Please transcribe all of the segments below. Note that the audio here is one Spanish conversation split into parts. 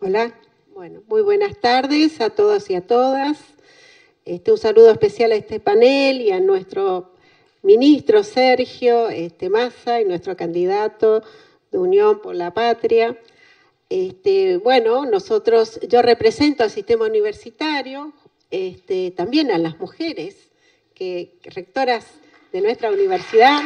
Hola, bueno, muy buenas tardes a todos y a todas. Un saludo especial a este panel y a nuestro ministro Sergio Massa y nuestro candidato de Unión por la Patria. Bueno, yo represento al sistema universitario, también a las mujeres, rectoras de nuestra universidad.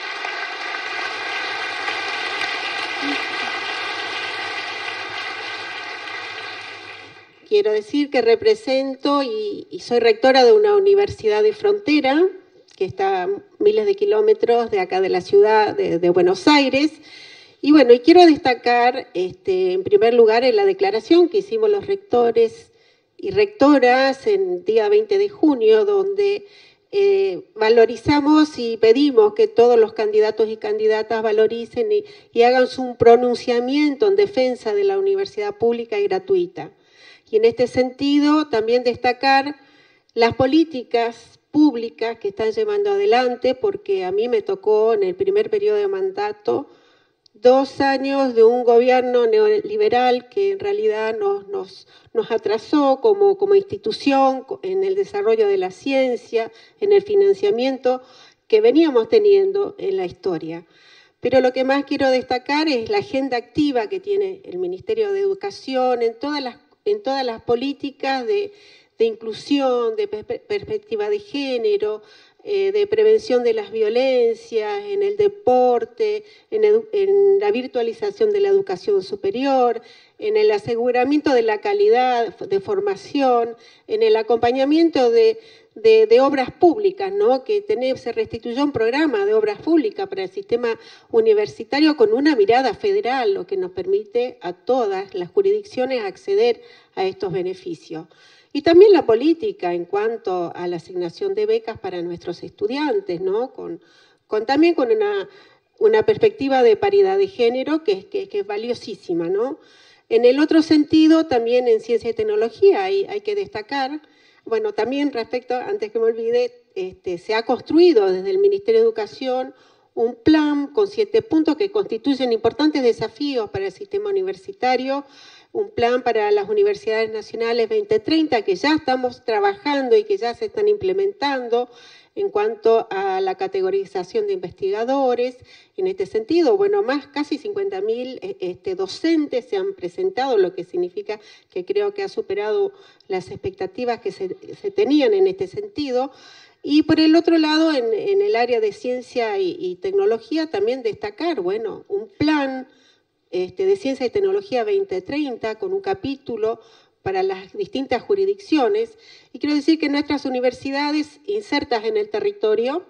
Quiero decir que represento y soy rectora de una universidad de frontera, que está a miles de kilómetros de acá de la ciudad de Buenos Aires. Y bueno, y quiero destacar, en primer lugar, en la declaración que hicimos los rectores y rectoras en el día 20 de junio, donde valorizamos y pedimos que todos los candidatos y candidatas valoricen y hagan un pronunciamiento en defensa de la universidad pública y gratuita. Y en este sentido, también destacar las políticas públicas que están llevando adelante, porque a mí me tocó en el primer periodo de mandato 2 años de un gobierno neoliberal que en realidad nos atrasó como institución en el desarrollo de la ciencia, en el financiamiento que veníamos teniendo en la historia. Pero lo que más quiero destacar es la agenda activa que tiene el Ministerio de Educación en todas las políticas de inclusión, de perspectiva de género, de prevención de las violencias, en el deporte, en la virtualización de la educación superior, en el aseguramiento de la calidad de formación, en el acompañamiento de obras públicas, ¿no? Que se restituyó un programa de obras públicas para el sistema universitario con una mirada federal, lo que nos permite a todas las jurisdicciones acceder a estos beneficios. Y también la política en cuanto a la asignación de becas para nuestros estudiantes, ¿no? También con una perspectiva de paridad de género que es valiosísima, ¿no? En el otro sentido, también en ciencia y tecnología hay que destacar. Bueno, también respecto, antes que me olvide, se ha construido desde el Ministerio de Educación un plan con 7 puntos que constituyen importantes desafíos para el sistema universitario, un plan para las universidades nacionales 2030 que ya estamos trabajando y que ya se están implementando en cuanto a la categorización de investigadores. En este sentido, bueno, casi 50.000 docentes se han presentado, lo que significa que creo que ha superado las expectativas que se tenían en este sentido. Y por el otro lado, en el área de ciencia y tecnología, también destacar, bueno, un plan de ciencia y tecnología 2030 con un capítulo para las distintas jurisdicciones. Y quiero decir que nuestras universidades insertas en el territorio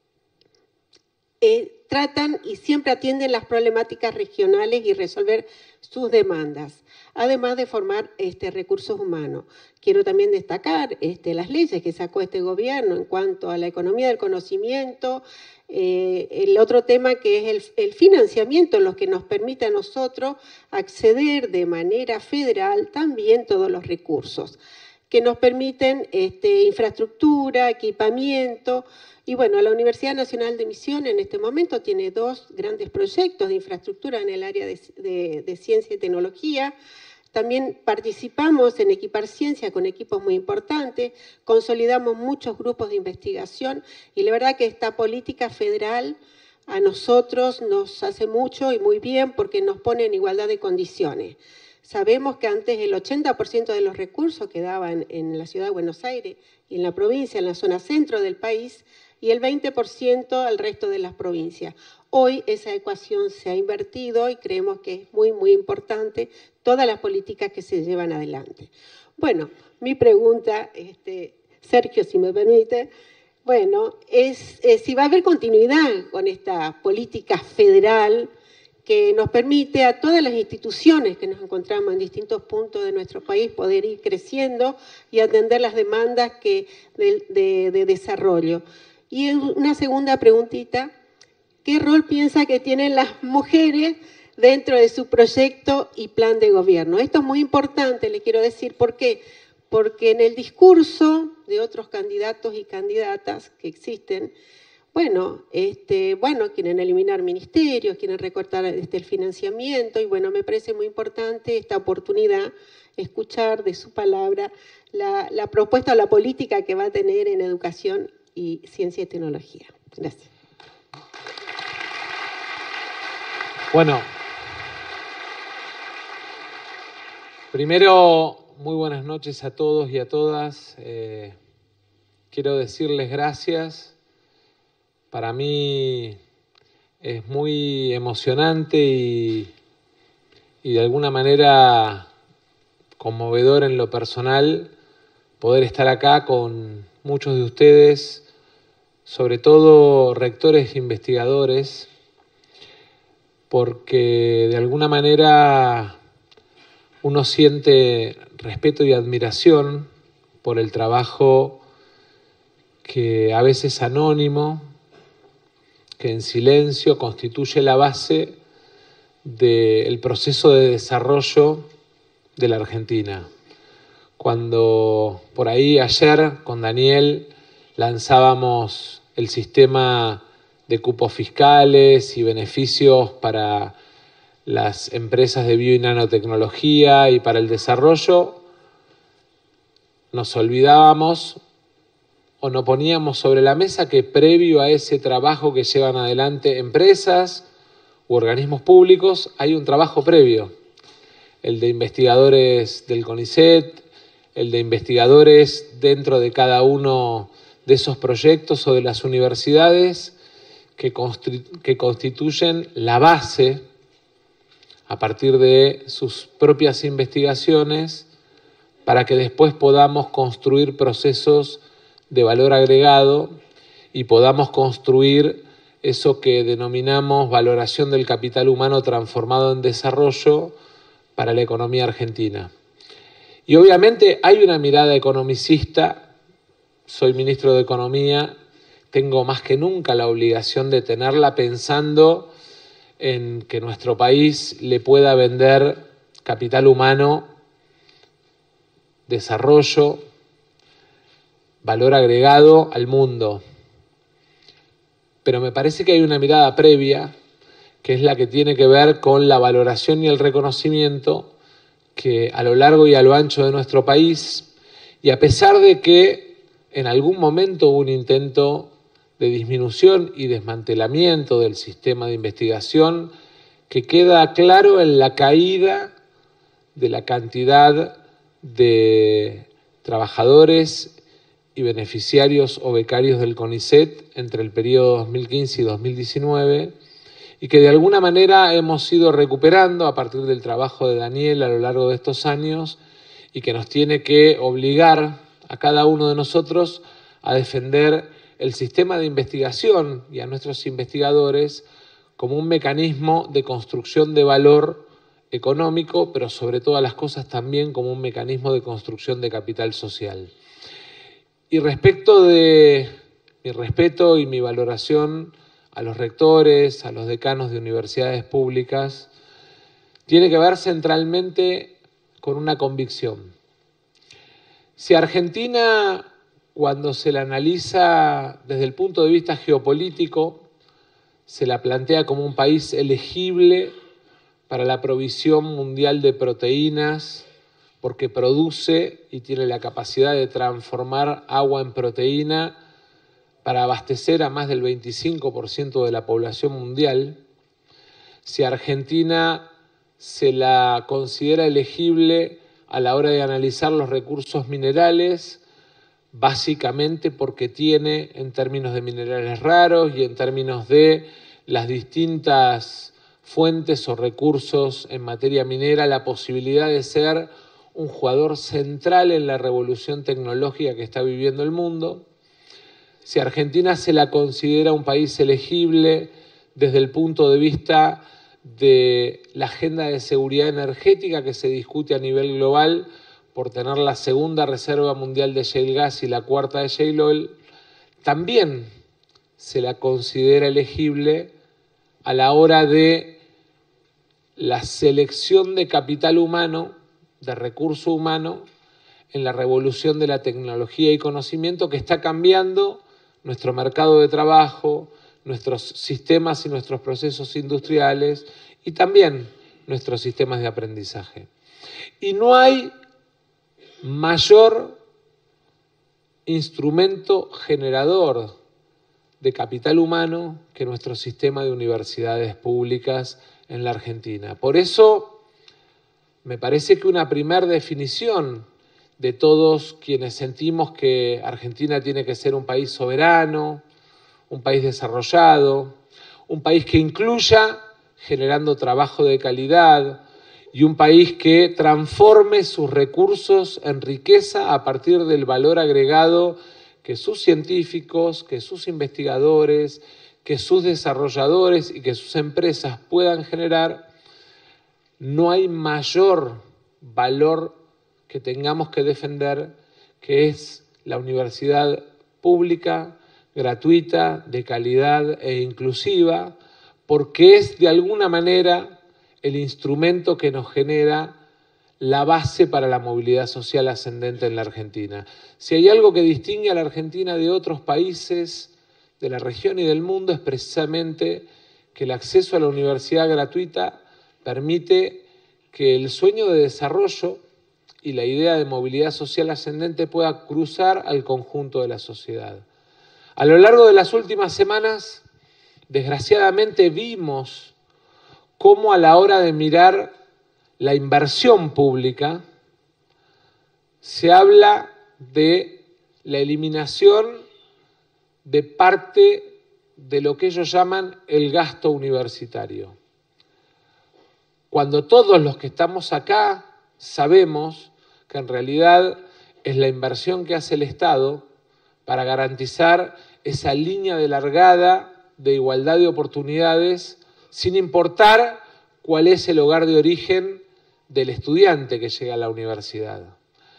tratan y siempre atienden las problemáticas regionales y resolver sus demandas, además de formar recursos humanos. Quiero también destacar las leyes que sacó este gobierno en cuanto a la economía del conocimiento, el otro tema que es el financiamiento, lo que nos permite a nosotros acceder de manera federal también todos los recursos que nos permiten infraestructura, equipamiento. Y bueno, la Universidad Nacional de Misiones en este momento tiene 2 grandes proyectos de infraestructura en el área de ciencia y tecnología. También participamos en Equipar Ciencia con equipos muy importantes, consolidamos muchos grupos de investigación y la verdad que esta política federal a nosotros nos hace mucho y muy bien porque nos pone en igualdad de condiciones. Sabemos que antes el 80% de los recursos quedaban en la ciudad de Buenos Aires y en la provincia, en la zona centro del país, y el 20% al resto de las provincias. Hoy esa ecuación se ha invertido y creemos que es muy, muy importante todas las políticas que se llevan adelante. Bueno, mi pregunta, Sergio, si me permite, bueno, es si va a haber continuidad con esta política federal que nos permite a todas las instituciones que nos encontramos en distintos puntos de nuestro país poder ir creciendo y atender las demandas de desarrollo. Y una segunda preguntita, ¿qué rol piensa que tienen las mujeres dentro de su proyecto y plan de gobierno? Esto es muy importante, le quiero decir, ¿por qué? Porque en el discurso de otros candidatos y candidatas que existen, bueno, quieren eliminar ministerios, quieren recortar el financiamiento, y bueno, me parece muy importante esta oportunidad, escuchar de su palabra la propuesta o la política que va a tener en educación y ciencia y tecnología. Gracias. Bueno, primero, muy buenas noches a todos y a todas. Quiero decirles gracias. Para mí es muy emocionante y de alguna manera conmovedor en lo personal poder estar acá con muchos de ustedes, sobre todo rectores e investigadores, porque de alguna manera uno siente respeto y admiración por el trabajo que a veces anónimo, que en silencio constituye la base del proceso de desarrollo de la Argentina. Cuando por ahí ayer con Daniel lanzábamos el sistema de cupos fiscales y beneficios para las empresas de bio y nanotecnología y para el desarrollo, nos olvidábamos o no poníamos sobre la mesa que previo a ese trabajo que llevan adelante empresas u organismos públicos hay un trabajo previo, el de investigadores del CONICET, el de investigadores dentro de cada uno de esos proyectos o de las universidades que constituyen la base a partir de sus propias investigaciones para que después podamos construir procesos de valor agregado y podamos construir eso que denominamos valoración del capital humano transformado en desarrollo para la economía argentina. Y obviamente hay una mirada economicista, soy ministro de Economía, tengo más que nunca la obligación de tenerla pensando en que nuestro país le pueda vender capital humano, desarrollo, valor agregado al mundo. Pero me parece que hay una mirada previa, que es la que tiene que ver con la valoración y el reconocimiento que a lo largo y a lo ancho de nuestro país, y a pesar de que en algún momento hubo un intento de disminución y desmantelamiento del sistema de investigación, que queda claro en la caída de la cantidad de trabajadores y beneficiarios o becarios del CONICET entre el periodo 2015 y 2019, y que de alguna manera hemos ido recuperando a partir del trabajo de Daniel a lo largo de estos años, y que nos tiene que obligar a cada uno de nosotros a defender el sistema de investigación y a nuestros investigadores como un mecanismo de construcción de valor económico, pero sobre todas las cosas también como un mecanismo de construcción de capital social. Y respecto de mi respeto y mi valoración a los rectores, a los decanos de universidades públicas, tiene que ver centralmente con una convicción. Si Argentina, cuando se la analiza desde el punto de vista geopolítico, se la plantea como un país elegible para la provisión mundial de proteínas, porque produce y tiene la capacidad de transformar agua en proteína para abastecer a más del 25% de la población mundial. Si Argentina se la considera elegible a la hora de analizar los recursos minerales, básicamente porque tiene, en términos de minerales raros y en términos de las distintas fuentes o recursos en materia minera, la posibilidad de ser un jugador central en la revolución tecnológica que está viviendo el mundo. Si Argentina se la considera un país elegible desde el punto de vista de la agenda de seguridad energética que se discute a nivel global por tener la segunda reserva mundial de shale gas y la cuarta de shale oil, también se la considera elegible a la hora de la selección de capital humano, de recurso humano, en la revolución de la tecnología y conocimiento que está cambiando nuestro mercado de trabajo, nuestros sistemas y nuestros procesos industriales y también nuestros sistemas de aprendizaje. Y no hay mayor instrumento generador de capital humano que nuestro sistema de universidades públicas en la Argentina. Por eso me parece que una primera definición de todos quienes sentimos que Argentina tiene que ser un país soberano, un país desarrollado, un país que incluya generando trabajo de calidad y un país que transforme sus recursos en riqueza a partir del valor agregado que sus científicos, que sus investigadores, que sus desarrolladores y que sus empresas puedan generar. No hay mayor valor que tengamos que defender, que es la universidad pública, gratuita, de calidad e inclusiva, porque es de alguna manera el instrumento que nos genera la base para la movilidad social ascendente en la Argentina. Si hay algo que distingue a la Argentina de otros países de la región y del mundo es precisamente que el acceso a la universidad gratuita permite que el sueño de desarrollo y la idea de movilidad social ascendente pueda cruzar al conjunto de la sociedad. A lo largo de las últimas semanas, desgraciadamente vimos cómo a la hora de mirar la inversión pública se habla de la eliminación de parte de lo que ellos llaman el gasto universitario. Cuando todos los que estamos acá sabemos que en realidad es la inversión que hace el Estado para garantizar esa línea de largada de igualdad de oportunidades sin importar cuál es el hogar de origen del estudiante que llega a la universidad.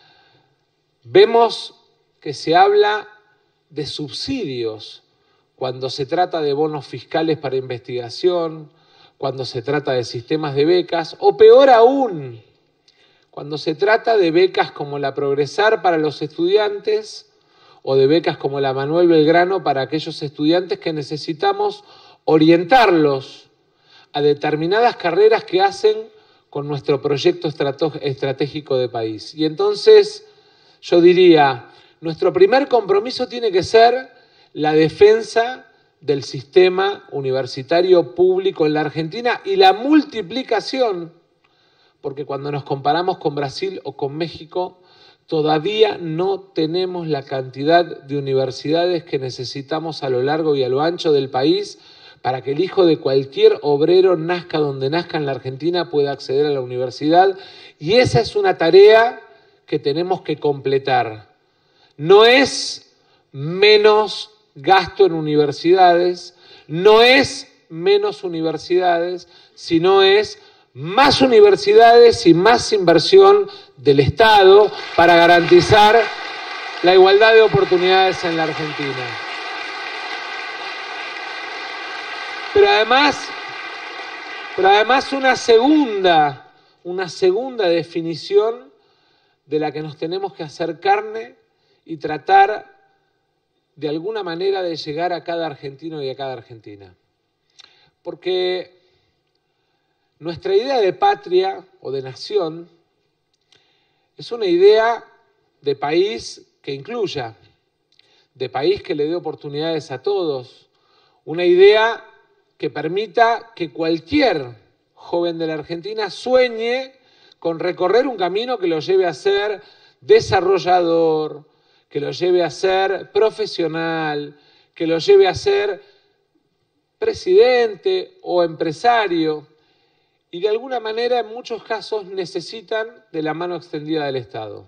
Vemos que se habla de subsidios cuando se trata de bonos fiscales para investigación, cuando se trata de sistemas de becas, o peor aún, cuando se trata de becas como la Progresar para los estudiantes o de becas como la Manuel Belgrano para aquellos estudiantes que necesitamos orientarlos a determinadas carreras que hacen con nuestro proyecto estratégico de país. Y entonces yo diría, nuestro primer compromiso tiene que ser la defensa del sistema universitario público en la Argentina y la multiplicación, porque cuando nos comparamos con Brasil o con México, todavía no tenemos la cantidad de universidades que necesitamos a lo largo y a lo ancho del país para que el hijo de cualquier obrero, nazca donde nazca en la Argentina, pueda acceder a la universidad. Y esa es una tarea que tenemos que completar. No es menos gasto en universidades, no es menos universidades, sino es más universidades y más inversión del Estado para garantizar la igualdad de oportunidades en la Argentina. Pero además una segunda definición de la que nos tenemos que hacer carne y tratar de alguna manera de llegar a cada argentino y a cada argentina. Porque nuestra idea de patria o de nación es una idea de país que incluya, de país que le dé oportunidades a todos, una idea que permita que cualquier joven de la Argentina sueñe con recorrer un camino que lo lleve a ser desarrollador, que lo lleve a ser profesional, que lo lleve a ser presidente o empresario. Y de alguna manera, en muchos casos, necesitan de la mano extendida del Estado.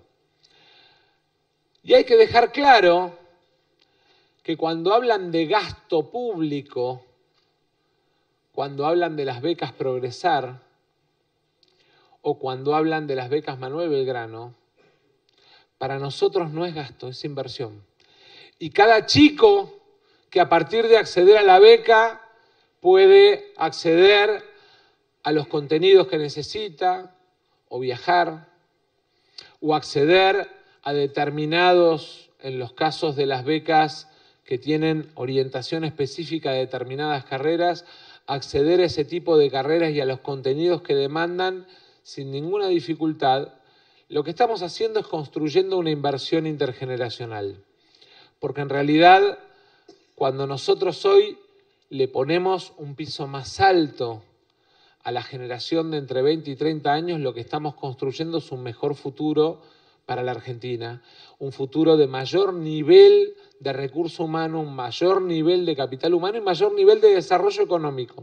Y hay que dejar claro que cuando hablan de gasto público, cuando hablan de las becas Progresar o cuando hablan de las becas Manuel Belgrano, para nosotros no es gasto, es inversión. Y cada chico que a partir de acceder a la beca puede acceder a los contenidos que necesita, o viajar, o acceder a determinados, en los casos de las becas que tienen orientación específica de determinadas carreras, acceder a ese tipo de carreras y a los contenidos que demandan sin ninguna dificultad, lo que estamos haciendo es construyendo una inversión intergeneracional. Porque en realidad, cuando nosotros hoy le ponemos un piso más alto a la generación de entre 20 y 30 años, lo que estamos construyendo es un mejor futuro para la Argentina, un futuro de mayor nivel de recurso humano, un mayor nivel de capital humano y mayor nivel de desarrollo económico.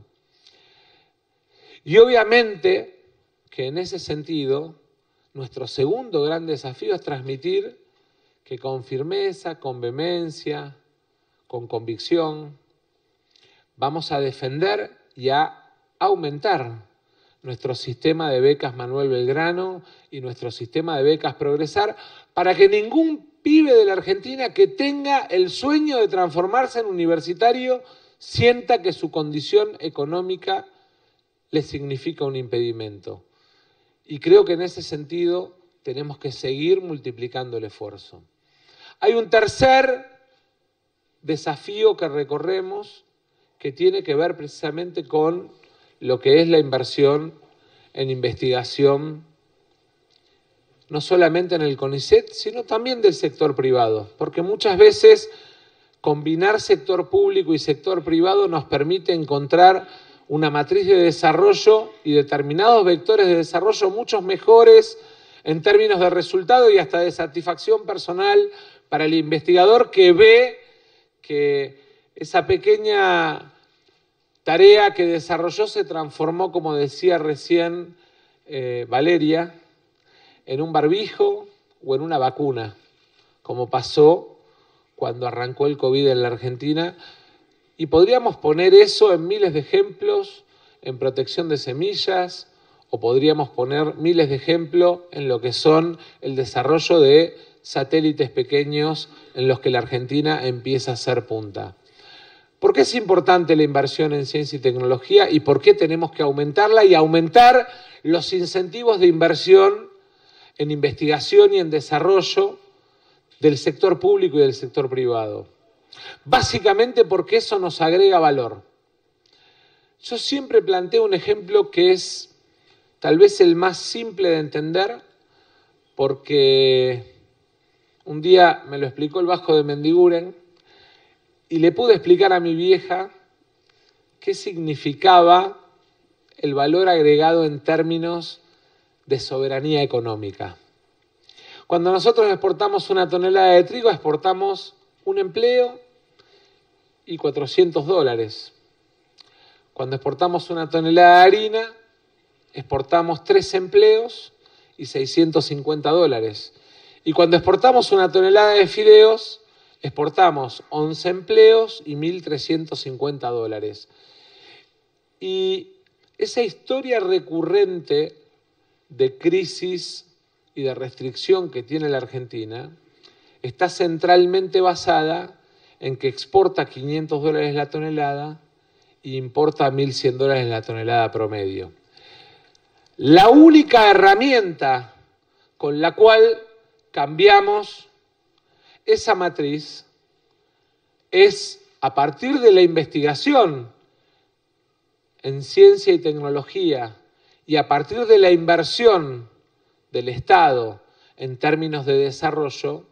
Y obviamente que en ese sentido, nuestro segundo gran desafío es transmitir que con firmeza, con vehemencia, con convicción, vamos a defender y a aumentar nuestro sistema de becas Manuel Belgrano y nuestro sistema de becas Progresar para que ningún pibe de la Argentina que tenga el sueño de transformarse en universitario sienta que su condición económica le significa un impedimento. Y creo que en ese sentido tenemos que seguir multiplicando el esfuerzo. Hay un tercer desafío que recorremos que tiene que ver precisamente con lo que es la inversión en investigación, no solamente en el CONICET, sino también del sector privado, porque muchas veces combinar sector público y sector privado nos permite encontrar una matriz de desarrollo y determinados vectores de desarrollo muchos mejores en términos de resultado y hasta de satisfacción personal para el investigador que ve que esa pequeña tarea que desarrolló se transformó, como decía recién Valeria, en un barbijo o en una vacuna, como pasó cuando arrancó el COVID en la Argentina. Y podríamos poner eso en miles de ejemplos en protección de semillas, o podríamos poner miles de ejemplos en lo que son el desarrollo de satélites pequeños en los que la Argentina empieza a ser punta. ¿Por qué es importante la inversión en ciencia y tecnología y por qué tenemos que aumentarla y aumentar los incentivos de inversión en investigación y en desarrollo del sector público y del sector privado? Básicamente porque eso nos agrega valor. Yo siempre planteo un ejemplo que es tal vez el más simple de entender, porque un día me lo explicó el Vasco de Mendiguren y le pude explicar a mi vieja qué significaba el valor agregado en términos de soberanía económica. Cuando nosotros exportamos una tonelada de trigo, exportamos un empleo y $400. Cuando exportamos una tonelada de harina, exportamos 3 empleos y $650. Y cuando exportamos una tonelada de fideos, exportamos 11 empleos y $1.350. Y esa historia recurrente de crisis y de restricción que tiene la Argentina está centralmente basada en que exporta $500 la tonelada e importa $1.100 la tonelada promedio. La única herramienta con la cual cambiamos esa matriz es a partir de la investigación en ciencia y tecnología y a partir de la inversión del Estado en términos de desarrollo,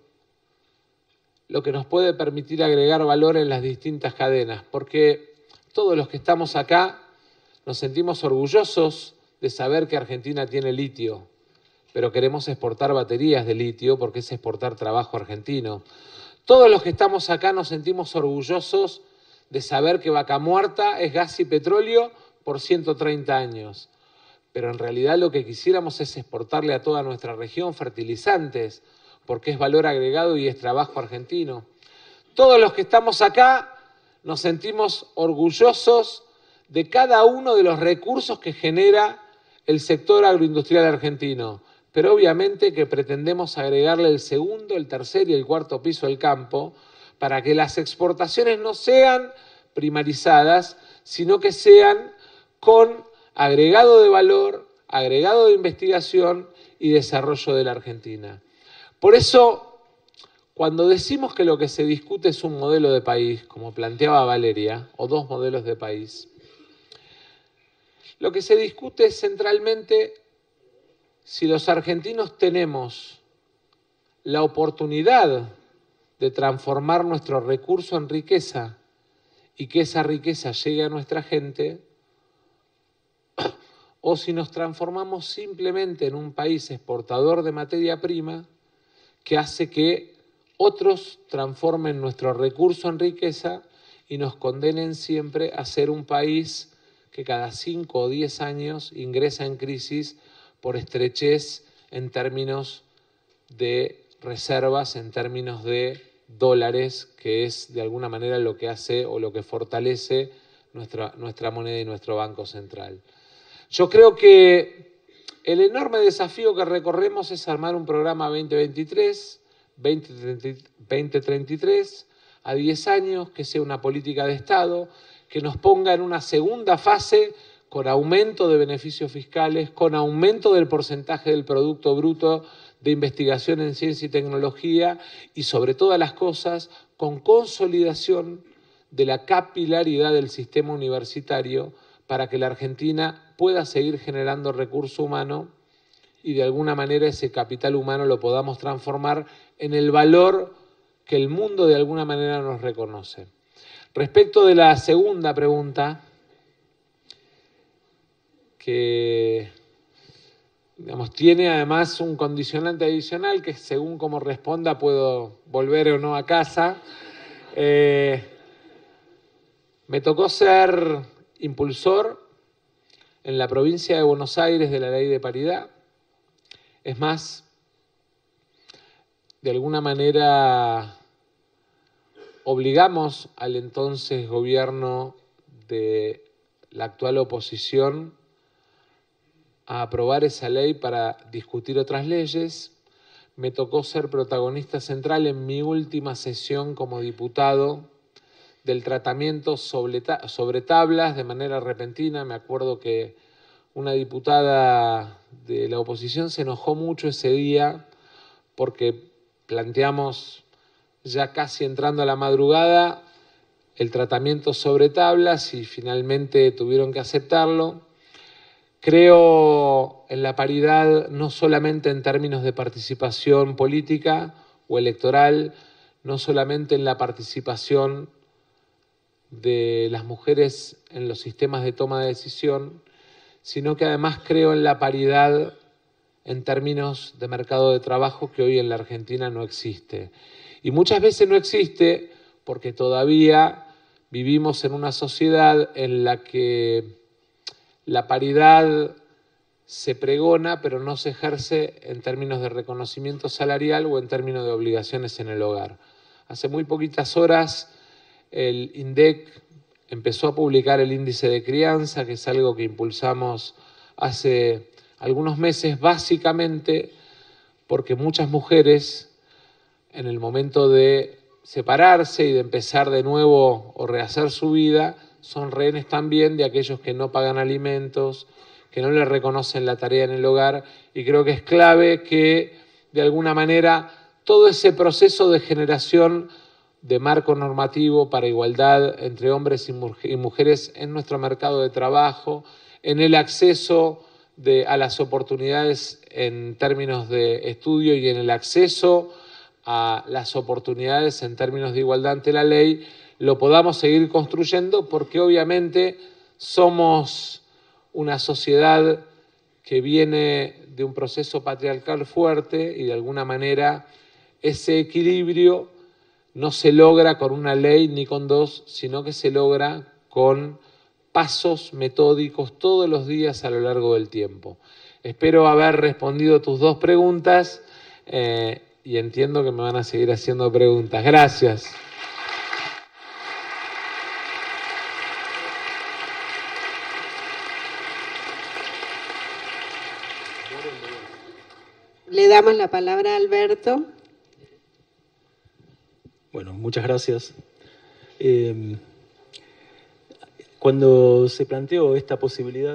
lo que nos puede permitir agregar valor en las distintas cadenas, porque todos los que estamos acá nos sentimos orgullosos de saber que Argentina tiene litio, pero queremos exportar baterías de litio porque es exportar trabajo argentino. Todos los que estamos acá nos sentimos orgullosos de saber que Vaca Muerta es gas y petróleo por 130 años. Pero en realidad lo que quisiéramos es exportarle a toda nuestra región fertilizantes, porque es valor agregado y es trabajo argentino. Todos los que estamos acá nos sentimos orgullosos de cada uno de los recursos que genera el sector agroindustrial argentino, pero obviamente que pretendemos agregarle el segundo, el tercer y el cuarto piso al campo para que las exportaciones no sean primarizadas, sino que sean con agregado de valor, agregado de investigación y desarrollo de la Argentina. Por eso, Cuando decimos que lo que se discute es un modelo de país, como planteaba Valeria, o dos modelos de país, lo que se discute es centralmente si los argentinos tenemos la oportunidad de transformar nuestro recurso en riqueza y que esa riqueza llegue a nuestra gente, o si nos transformamos simplemente en un país exportador de materia prima que hace que otros transformen nuestro recurso en riqueza y nos condenen siempre a ser un país que cada 5 o 10 años ingresa en crisis por estrechez en términos de reservas, en términos de dólares, que es de alguna manera lo que hace o lo que fortalece nuestra moneda y nuestro Banco Central. Yo creo que el enorme desafío que recorremos es armar un programa 2033, a 10 años, que sea una política de Estado, que nos ponga en una segunda fase con aumento de beneficios fiscales, con aumento del porcentaje del Producto Bruto de investigación en ciencia y tecnología y, sobre todas las cosas, con consolidación de la capilaridad del sistema universitario para que la Argentina pueda seguir generando recurso humano y de alguna manera ese capital humano lo podamos transformar en el valor que el mundo de alguna manera nos reconoce. Respecto de la segunda pregunta, que tiene además un condicionante adicional que según como responda puedo volver o no a casa. Me tocó ser impulsor en la provincia de Buenos Aires de la ley de paridad. Es más, de alguna manera obligamos al entonces gobierno de la actual oposición a aprobar esa ley para discutir otras leyes. Me tocó ser protagonista central en mi última sesión como diputado del tratamiento sobre tablas de manera repentina. Me acuerdo que una diputada de la oposición se enojó mucho ese día porque planteamos, ya casi entrando a la madrugada, el tratamiento sobre tablas y finalmente tuvieron que aceptarlo. Creo en la paridad no solamente en términos de participación política o electoral, no solamente en la participación de las mujeres en los sistemas de toma de decisión, sino que además creo en la paridad en términos de mercado de trabajo que hoy en la Argentina no existe. Y muchas veces no existe porque todavía vivimos en una sociedad en la que la paridad se pregona, pero no se ejerce en términos de reconocimiento salarial o en términos de obligaciones en el hogar. Hace muy poquitas horas el INDEC empezó a publicar el índice de crianza, que es algo que impulsamos hace algunos meses, básicamente porque muchas mujeres, en el momento de separarse y de empezar de nuevo o rehacer su vida, son rehenes también de aquellos que no pagan alimentos, que no les reconocen la tarea en el hogar, y creo que es clave que, de alguna manera, todo ese proceso de generación de marco normativo para igualdad entre hombres y mujeres en nuestro mercado de trabajo, en el acceso a las oportunidades en términos de estudio y en el acceso a las oportunidades en términos de igualdad ante la ley, lo podamos seguir construyendo porque obviamente somos una sociedad que viene de un proceso patriarcal fuerte y de alguna manera ese equilibrio no se logra con una ley ni con dos, sino que se logra con pasos metódicos todos los días a lo largo del tiempo. Espero haber respondido tus dos preguntas y entiendo que me van a seguir haciendo preguntas. Gracias. Le damos la palabra a Alberto. Bueno, muchas gracias. Cuando se planteó esta posibilidad,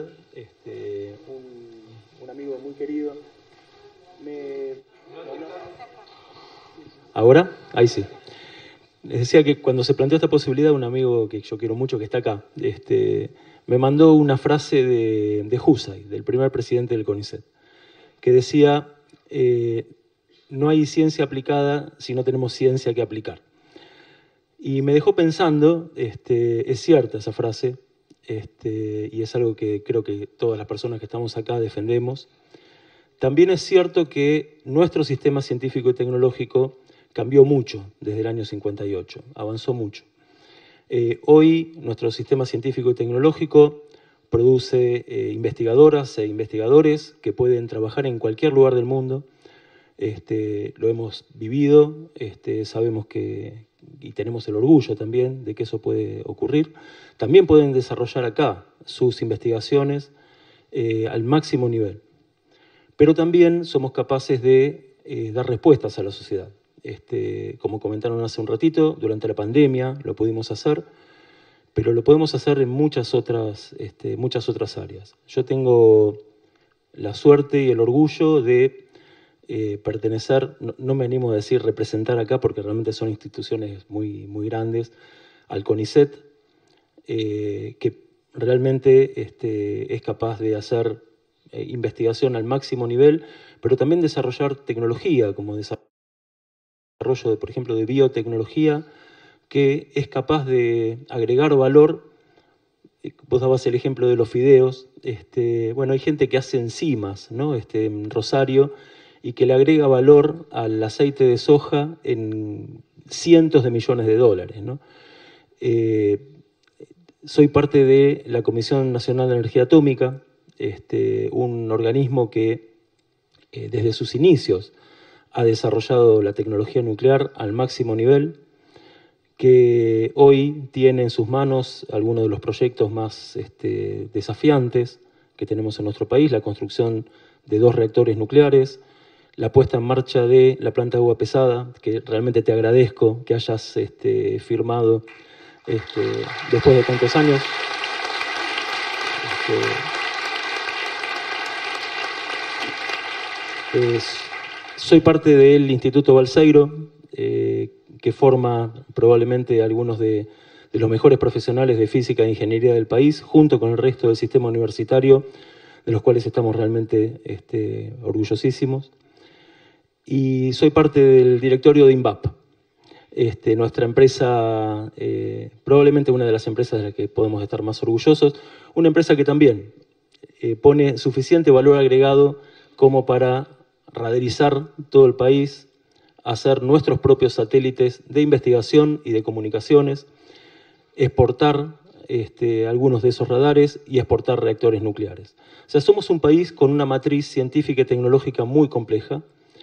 un amigo muy querido me... ¿Ahora? ahí sí. Les decía que cuando se planteó esta posibilidad, un amigo que yo quiero mucho, que está acá, me mandó una frase de Husay, del primer presidente del CONICET, que decía, no hay ciencia aplicada si no tenemos ciencia que aplicar. Y me dejó pensando, es cierta esa frase, y es algo que creo que todas las personas que estamos acá defendemos. También es cierto que nuestro sistema científico y tecnológico cambió mucho desde el año 58, avanzó mucho. Hoy nuestro sistema científico y tecnológico produce investigadoras e investigadores que pueden trabajar en cualquier lugar del mundo. Lo hemos vivido, sabemos que, y tenemos el orgullo también de que eso puede ocurrir. También pueden desarrollar acá sus investigaciones al máximo nivel. Pero también somos capaces de dar respuestas a la sociedad. Como comentaron hace un ratito, durante la pandemia lo pudimos hacer, pero lo podemos hacer en muchas otras áreas. Yo tengo la suerte y el orgullo de pertenecer, no me animo a decir representar acá porque realmente son instituciones muy, muy grandes, al CONICET, que realmente es capaz de hacer investigación al máximo nivel, pero también desarrollar tecnología, como desarrollo, por ejemplo, de biotecnología, que es capaz de agregar valor. Vos dabas el ejemplo de los fideos. Bueno, hay gente que hace enzimas, ¿no? En Rosario, y que le agrega valor al aceite de soja en cientos de millones de dólares, ¿no? Soy parte de la Comisión Nacional de Energía Atómica, un organismo que desde sus inicios ha desarrollado la tecnología nuclear al máximo nivel, que hoy tiene en sus manos algunos de los proyectos más desafiantes que tenemos en nuestro país, la construcción de 2 reactores nucleares, la puesta en marcha de la planta de agua pesada, que realmente te agradezco que hayas firmado después de tantos años. Soy parte del Instituto Balseiro, que forma probablemente algunos de los mejores profesionales de física e ingeniería del país, junto con el resto del sistema universitario, de los cuales estamos realmente orgullosísimos. Y soy parte del directorio de INVAP, nuestra empresa, probablemente una de las empresas de las que podemos estar más orgullosos, una empresa que también pone suficiente valor agregado como para raderizar todo el país, hacer nuestros propios satélites de investigación y de comunicaciones, exportar algunos de esos radares y exportar reactores nucleares. O sea, somos un país con una matriz científica y tecnológica muy compleja,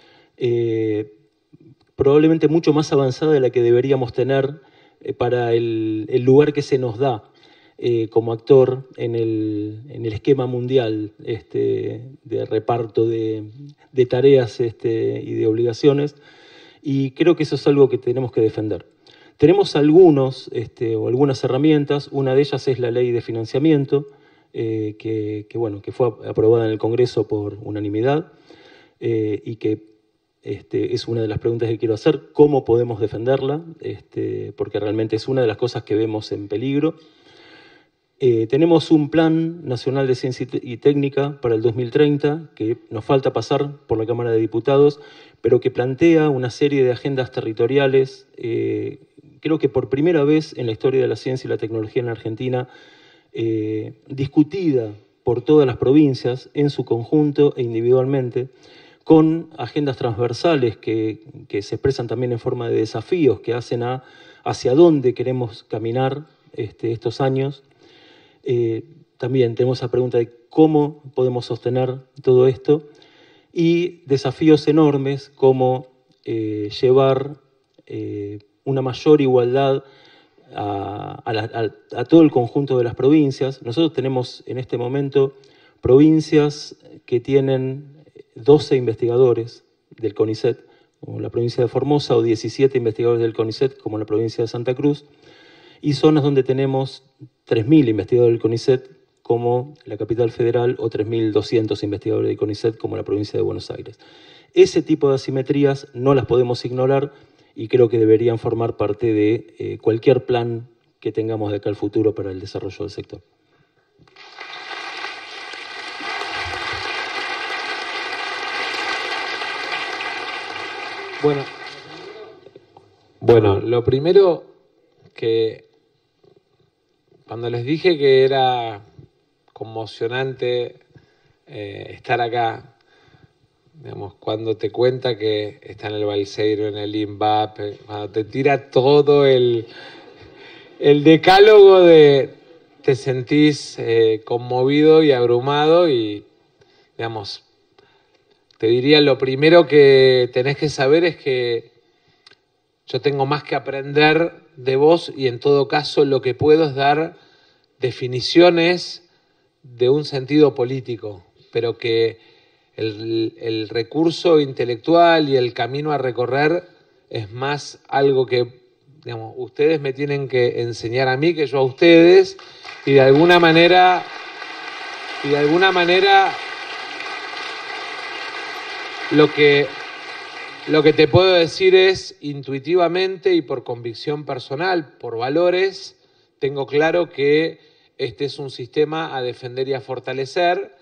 probablemente mucho más avanzada de la que deberíamos tener para el lugar que se nos da como actor en el esquema mundial de reparto de tareas y de obligaciones, y creo que eso es algo que tenemos que defender. Tenemos algunas herramientas, una de ellas es la ley de financiamiento, que fue aprobada en el Congreso por unanimidad, y que es una de las preguntas que quiero hacer, ¿cómo podemos defenderla? Porque realmente es una de las cosas que vemos en peligro. Tenemos un Plan Nacional de Ciencia y Técnica para el 2030, que nos falta pasar por la Cámara de Diputados, pero que plantea una serie de agendas territoriales, creo que por primera vez en la historia de la ciencia y la tecnología en Argentina, discutida por todas las provincias en su conjunto e individualmente, con agendas transversales que se expresan también en forma de desafíos que hacen hacia dónde queremos caminar estos años. También tenemos la pregunta de cómo podemos sostener todo esto y desafíos enormes como llevar una mayor igualdad a todo el conjunto de las provincias. Nosotros tenemos en este momento provincias que tienen 12 investigadores del CONICET, como la provincia de Formosa, o 17 investigadores del CONICET, como la provincia de Santa Cruz, y zonas donde tenemos 3.000 investigadores del CONICET, como la capital federal, o 3.200 investigadores del CONICET, como la provincia de Buenos Aires. Ese tipo de asimetrías no las podemos ignorar y creo que deberían formar parte de cualquier plan que tengamos de acá al futuro para el desarrollo del sector. Bueno, lo primero que cuando les dije que era conmocionante estar acá, digamos, cuando te cuenta que está en el Balseiro, en el INVAP, cuando te tira todo el decálogo de te sentís conmovido y abrumado y, digamos, te diría lo primero que tenés que saber es que yo tengo más que aprender de vos y en todo caso lo que puedo es dar definiciones de un sentido político, pero que el recurso intelectual y el camino a recorrer es más algo que, digamos, ustedes me tienen que enseñar a mí que yo a ustedes y de alguna manera lo que te puedo decir es intuitivamente y por convicción personal, por valores, tengo claro que este es un sistema a defender y a fortalecer.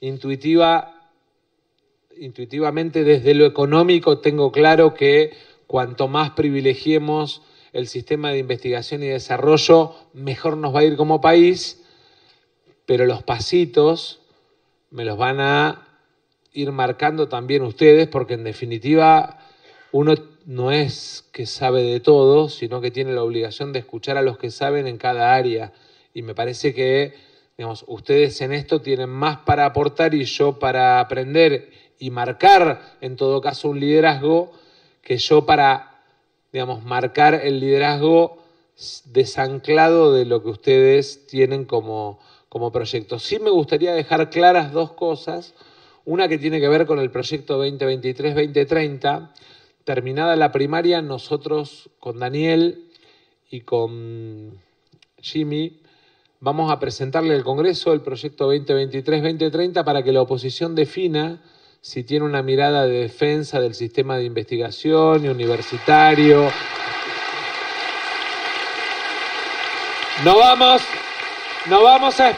Intuitivamente desde lo económico tengo claro que cuanto más privilegiemos el sistema de investigación y desarrollo, mejor nos va a ir como país, pero los pasitos me los van a ir marcando también ustedes, porque en definitiva uno no es que sabe de todo, sino que tiene la obligación de escuchar a los que saben en cada área. Y me parece que, digamos, ustedes en esto tienen más para aportar y yo para aprender y marcar, en todo caso, un liderazgo, que yo para, digamos, marcar el liderazgo desanclado de lo que ustedes tienen como proyecto. Sí me gustaría dejar claras dos cosas. Una que tiene que ver con el proyecto 2023-2030. Terminada la primaria, nosotros con Daniel y con Jimmy vamos a presentarle al Congreso el proyecto 2023-2030 para que la oposición defina si tiene una mirada de defensa del sistema de investigación y universitario. No vamos a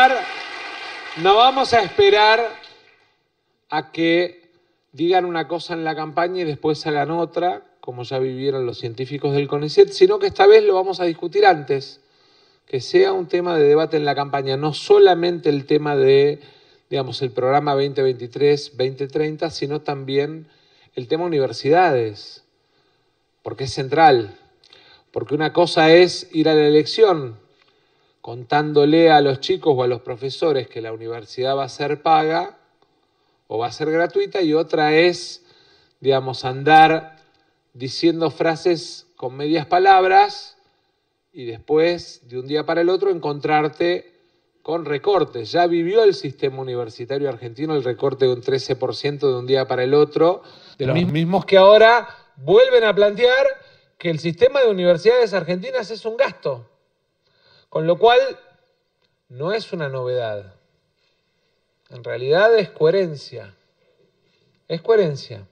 esperar a que digan una cosa en la campaña y después hagan otra, como ya vivieron los científicos del CONICET, sino que esta vez lo vamos a discutir antes, que sea un tema de debate en la campaña, no solamente el tema de, digamos, el programa 2023-2030, sino también el tema universidades, porque es central, porque una cosa es ir a la elección contándole a los chicos o a los profesores que la universidad va a ser paga o va a ser gratuita, y otra es, digamos, andar diciendo frases con medias palabras y después, de un día para el otro, encontrarte con recortes. Ya vivió el sistema universitario argentino el recorte de un 13% de un día para el otro, de los mismos que ahora vuelven a plantear que el sistema de universidades argentinas es un gasto, con lo cual no es una novedad. En realidad es coherencia. Es coherencia.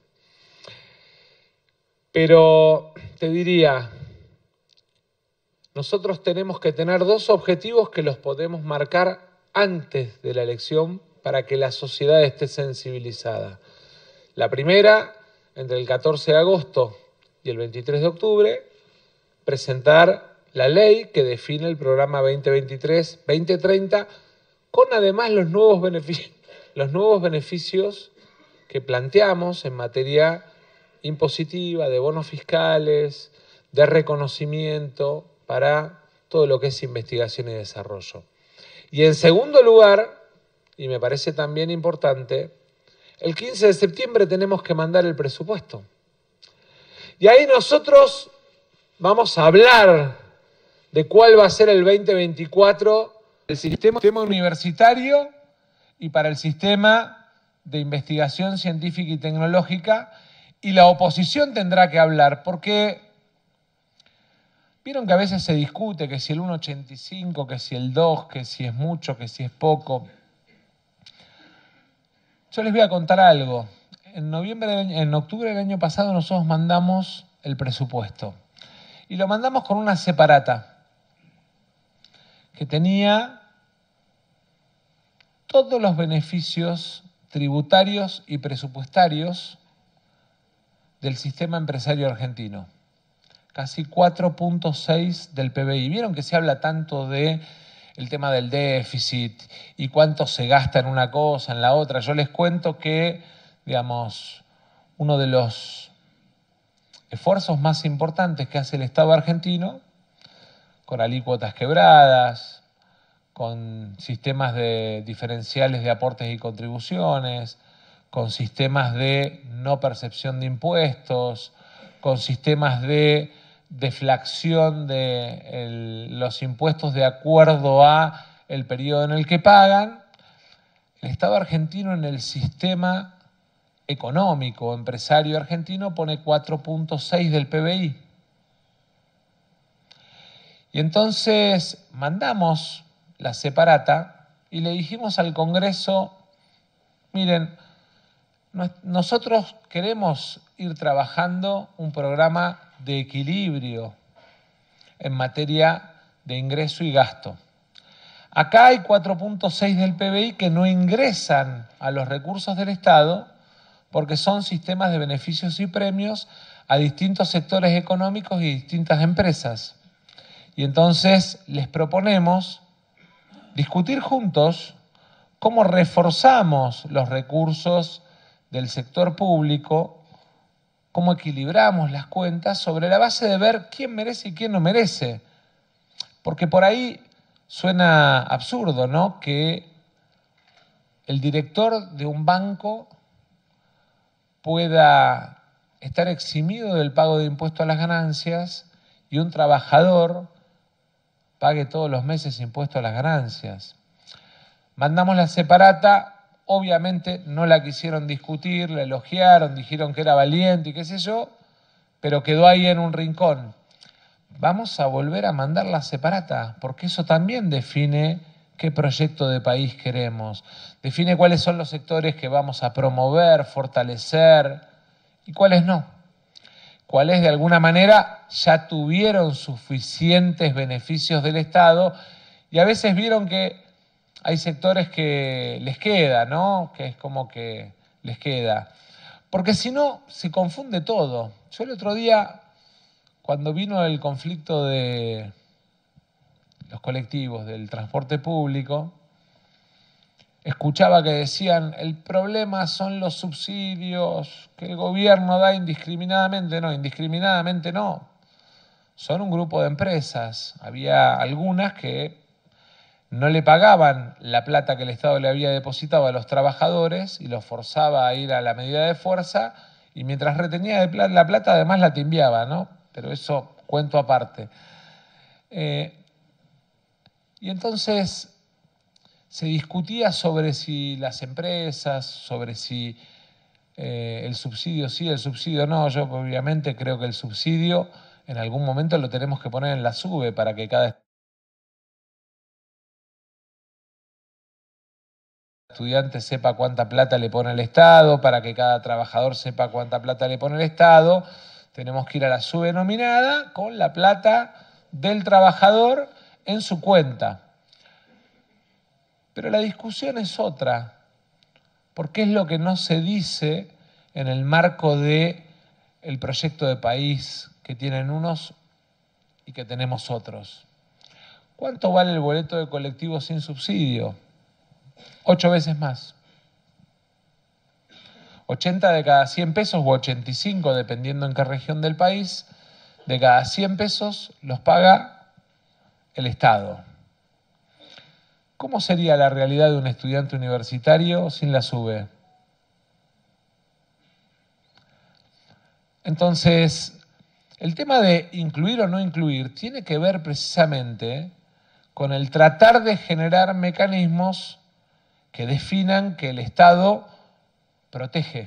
Pero te diría, nosotros tenemos que tener dos objetivos que los podemos marcar antes de la elección para que la sociedad esté sensibilizada. La primera, entre el 14 de agosto y el 23 de octubre, presentar la ley que define el programa 2023-2030 con además los nuevos beneficios que planteamos en materia impositiva, de bonos fiscales, de reconocimiento para todo lo que es investigación y desarrollo. Y en segundo lugar, y me parece también importante, el 15 de septiembre tenemos que mandar el presupuesto. Y ahí nosotros vamos a hablar de cuál va a ser el 2024 el sistema universitario y para el sistema de investigación científica y tecnológica, y la oposición tendrá que hablar, porque vieron que a veces se discute que si el 1,85, que si el 2, que si es mucho, que si es poco. Yo les voy a contar algo. En octubre del año pasado nosotros mandamos el presupuesto. Y lo mandamos con una separata que tenía todos los beneficios tributarios y presupuestarios del sistema empresario argentino. Casi 4.6 del PBI. ¿Vieron que se habla tanto de el tema del déficit y cuánto se gasta en una cosa, en la otra? Yo les cuento que, digamos, uno de los esfuerzos más importantes que hace el Estado argentino, con alícuotas quebradas, con sistemas de diferenciales de aportes y contribuciones, con sistemas de no percepción de impuestos, con sistemas de deflación de los impuestos de acuerdo a el periodo en el que pagan. El Estado argentino en el sistema económico, empresario argentino, pone 4.6 del PBI. Y entonces mandamos la separata y le dijimos al Congreso, miren, nosotros queremos ir trabajando un programa de equilibrio en materia de ingreso y gasto. Acá hay 4.6 del PBI que no ingresan a los recursos del Estado porque son sistemas de beneficios y premios a distintos sectores económicos y distintas empresas. Y entonces les proponemos discutir juntos cómo reforzamos los recursos del sector público, cómo equilibramos las cuentas sobre la base de ver quién merece y quién no merece. Porque por ahí suena absurdo, ¿no?, que el director de un banco pueda estar eximido del pago de impuesto a las ganancias y un trabajador pague todos los meses impuesto a las ganancias. Mandamos la separata, obviamente no la quisieron discutir, la elogiaron, dijeron que era valiente y qué sé yo, pero quedó ahí en un rincón. Vamos a volver a mandar la separata, porque eso también define qué proyecto de país queremos, define cuáles son los sectores que vamos a promover, fortalecer y cuáles no. Cuáles de alguna manera ya tuvieron suficientes beneficios del Estado y a veces vieron que hay sectores que les queda, ¿no?, que es como que les queda. Porque si no, se confunde todo. Yo el otro día, cuando vino el conflicto de los colectivos del transporte público, escuchaba que decían, el problema son los subsidios que el gobierno da indiscriminadamente. No, indiscriminadamente no. Son un grupo de empresas. Había algunas que no le pagaban la plata que el Estado le había depositado a los trabajadores y los forzaba a ir a la medida de fuerza y mientras retenía la plata además la timbiaba, ¿no? Pero eso cuento aparte. Y entonces se discutía sobre si las empresas, sobre si el subsidio sí, el subsidio no. Yo obviamente creo que el subsidio en algún momento lo tenemos que poner en la SUBE para que cada estudiante sepa cuánta plata le pone el Estado, para que cada trabajador sepa cuánta plata le pone el Estado. Tenemos que ir a la SUBE nominada con la plata del trabajador en su cuenta. Pero la discusión es otra, porque es lo que no se dice en el marco del proyecto de país que tienen unos y que tenemos otros. ¿Cuánto vale el boleto de colectivo sin subsidio? 8 veces más. 80 de cada 100 pesos o 85, dependiendo en qué región del país, de cada 100 pesos los paga el Estado. ¿Cómo sería la realidad de un estudiante universitario sin la SUBE? Entonces, el tema de incluir o no incluir tiene que ver precisamente con el tratar de generar mecanismos que definan que el Estado protege.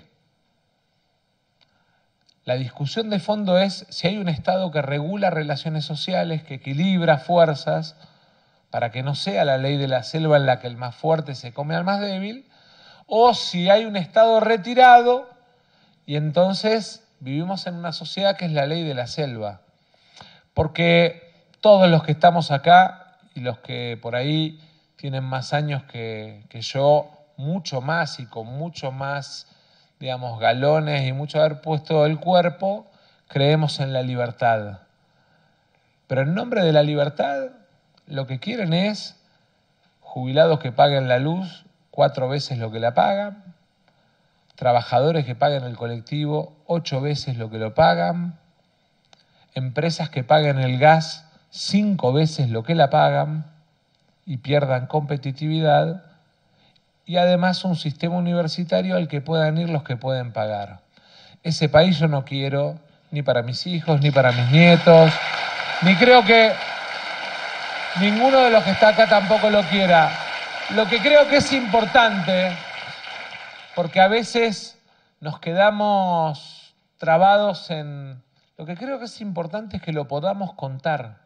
La discusión de fondo es si hay un Estado que regula relaciones sociales, que equilibra fuerzas, para que no sea la ley de la selva en la que el más fuerte se come al más débil, o si hay un Estado retirado y entonces vivimos en una sociedad que es la ley de la selva. Porque todos los que estamos acá y los que por ahí tienen más años que yo, mucho más y con mucho más, digamos, galones y mucho haber puesto el cuerpo, creemos en la libertad. Pero en nombre de la libertad, lo que quieren es jubilados que paguen la luz 4 veces lo que la pagan, trabajadores que paguen el colectivo 8 veces lo que lo pagan, empresas que paguen el gas 5 veces lo que la pagan y pierdan competitividad, y además un sistema universitario al que puedan ir los que pueden pagar. Ese país yo no quiero, ni para mis hijos, ni para mis nietos, ni creo que ninguno de los que está acá tampoco lo quiera. Lo que creo que es importante, porque a veces nos quedamos trabados en... Lo que creo que es importante es que lo podamos contar,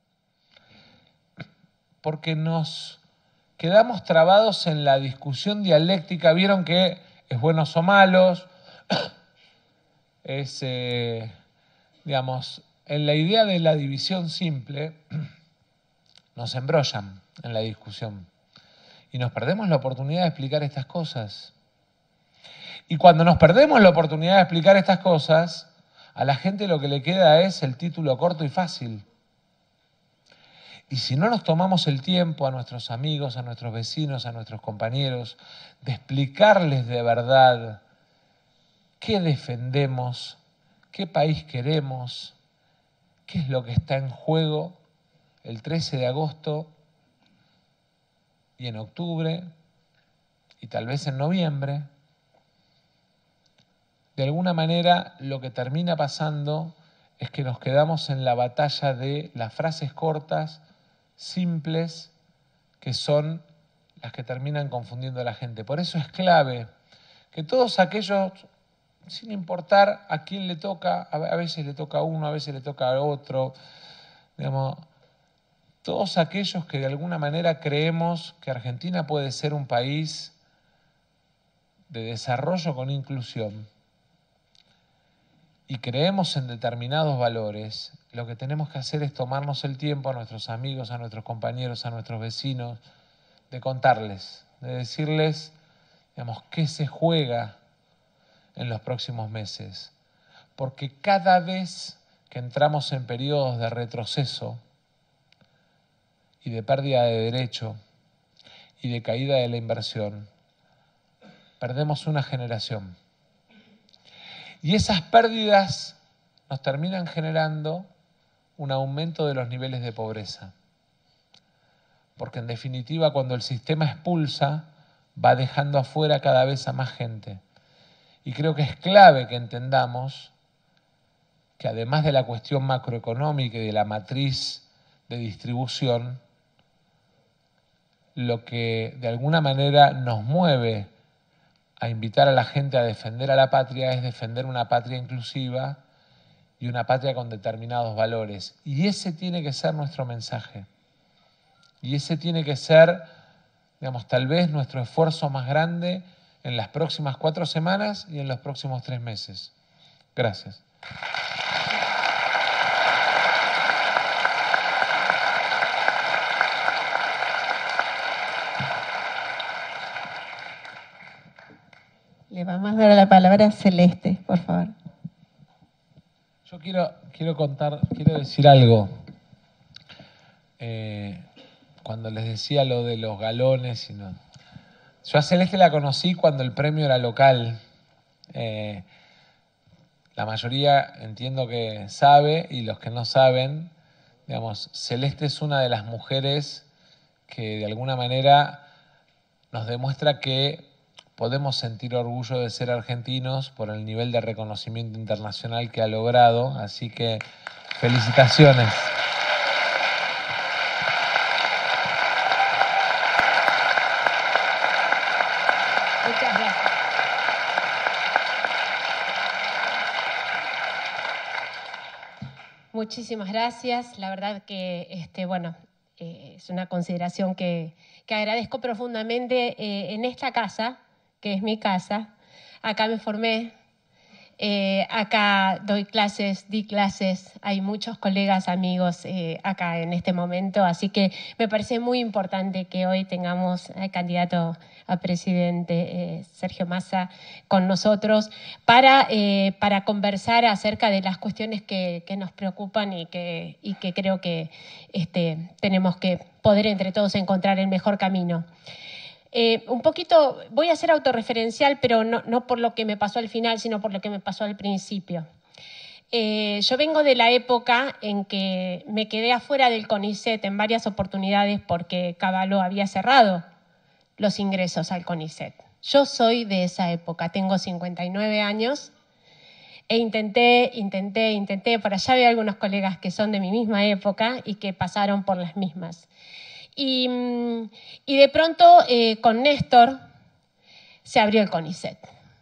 porque nos quedamos trabados en la discusión dialéctica. Vieron que es buenos o malos, es, digamos, en la idea de la división simple, nos embrollan en la discusión y nos perdemos la oportunidad de explicar estas cosas. Y cuando nos perdemos la oportunidad de explicar estas cosas, a la gente lo que le queda es el título corto y fácil. Y si no nos tomamos el tiempo a nuestros amigos, a nuestros vecinos, a nuestros compañeros, de explicarles de verdad qué defendemos, qué país queremos, qué es lo que está en juego el 13 de agosto y en octubre y tal vez en noviembre, de alguna manera lo que termina pasando es que nos quedamos en la batalla de las frases cortas, simples, que son las que terminan confundiendo a la gente. Por eso es clave que todos aquellos, sin importar a quién le toca, a veces le toca a uno, a veces le toca a otro, digamos, todos aquellos que de alguna manera creemos que Argentina puede ser un país de desarrollo con inclusión y creemos en determinados valores, lo que tenemos que hacer es tomarnos el tiempo a nuestros amigos, a nuestros compañeros, a nuestros vecinos, de contarles, de decirles, digamos, qué se juega en los próximos meses. Porque cada vez que entramos en periodos de retroceso y de pérdida de derecho y de caída de la inversión, perdemos una generación. Y esas pérdidas nos terminan generando un aumento de los niveles de pobreza. Porque en definitiva, cuando el sistema expulsa, va dejando afuera cada vez a más gente. Y creo que es clave que entendamos que además de la cuestión macroeconómica y de la matriz de distribución, lo que de alguna manera nos mueve a invitar a la gente a defender a la patria es defender una patria inclusiva y una patria con determinados valores. Y ese tiene que ser nuestro mensaje. Y ese tiene que ser, digamos, tal vez nuestro esfuerzo más grande en las próximas 4 semanas y en los próximos 3 meses. Gracias. Le vamos a dar la palabra a Celeste, por favor. Yo quiero decir algo. Cuando les decía lo de los galones, yo a Celeste la conocí cuando el premio era local. La mayoría entiendo que sabe, y los que no saben, digamos, Celeste es una de las mujeres que de alguna manera nos demuestra que podemos sentir orgullo de ser argentinos por el nivel de reconocimiento internacional que ha logrado, así que felicitaciones. Muchas gracias. Muchísimas gracias. La verdad que, es una consideración que agradezco profundamente en esta casa, que es mi casa. Acá me formé, Acá doy clases, di clases, hay muchos colegas, amigos acá en este momento, así que me parece muy importante que hoy tengamos al candidato a presidente Sergio Massa con nosotros para conversar acerca de las cuestiones que nos preocupan y que creo que tenemos que poder entre todos encontrar el mejor camino. Un poquito, voy a ser autorreferencial, pero no por lo que me pasó al final, sino por lo que me pasó al principio. Yo vengo de la época en que me quedé afuera del CONICET en varias oportunidades porque Caballo había cerrado los ingresos al CONICET. Yo soy de esa época, tengo 59 años e intenté, por allá había algunos colegas que son de mi misma época y que pasaron por las mismas. Y de pronto con Néstor se abrió el CONICET.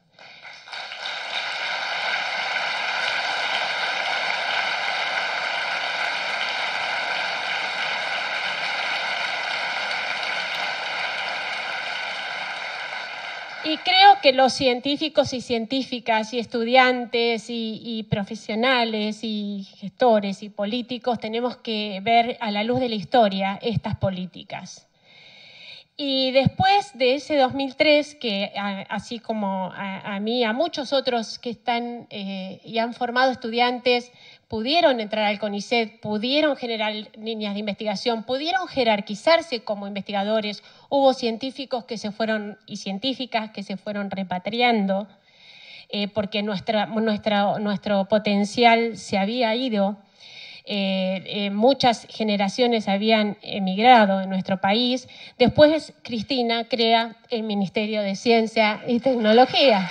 Y creo que los científicos y científicas y estudiantes y profesionales y gestores y políticos tenemos que ver a la luz de la historia estas políticas. Y después de ese 2003, que así como a mí, a muchos otros que están y han formado estudiantes, pudieron entrar al CONICET, pudieron generar líneas de investigación, pudieron jerarquizarse como investigadores, hubo científicos que se fueron y científicas que se fueron repatriando porque nuestro potencial se había ido. Muchas generaciones habían emigrado en nuestro país. Después Cristina crea el Ministerio de Ciencia y Tecnología.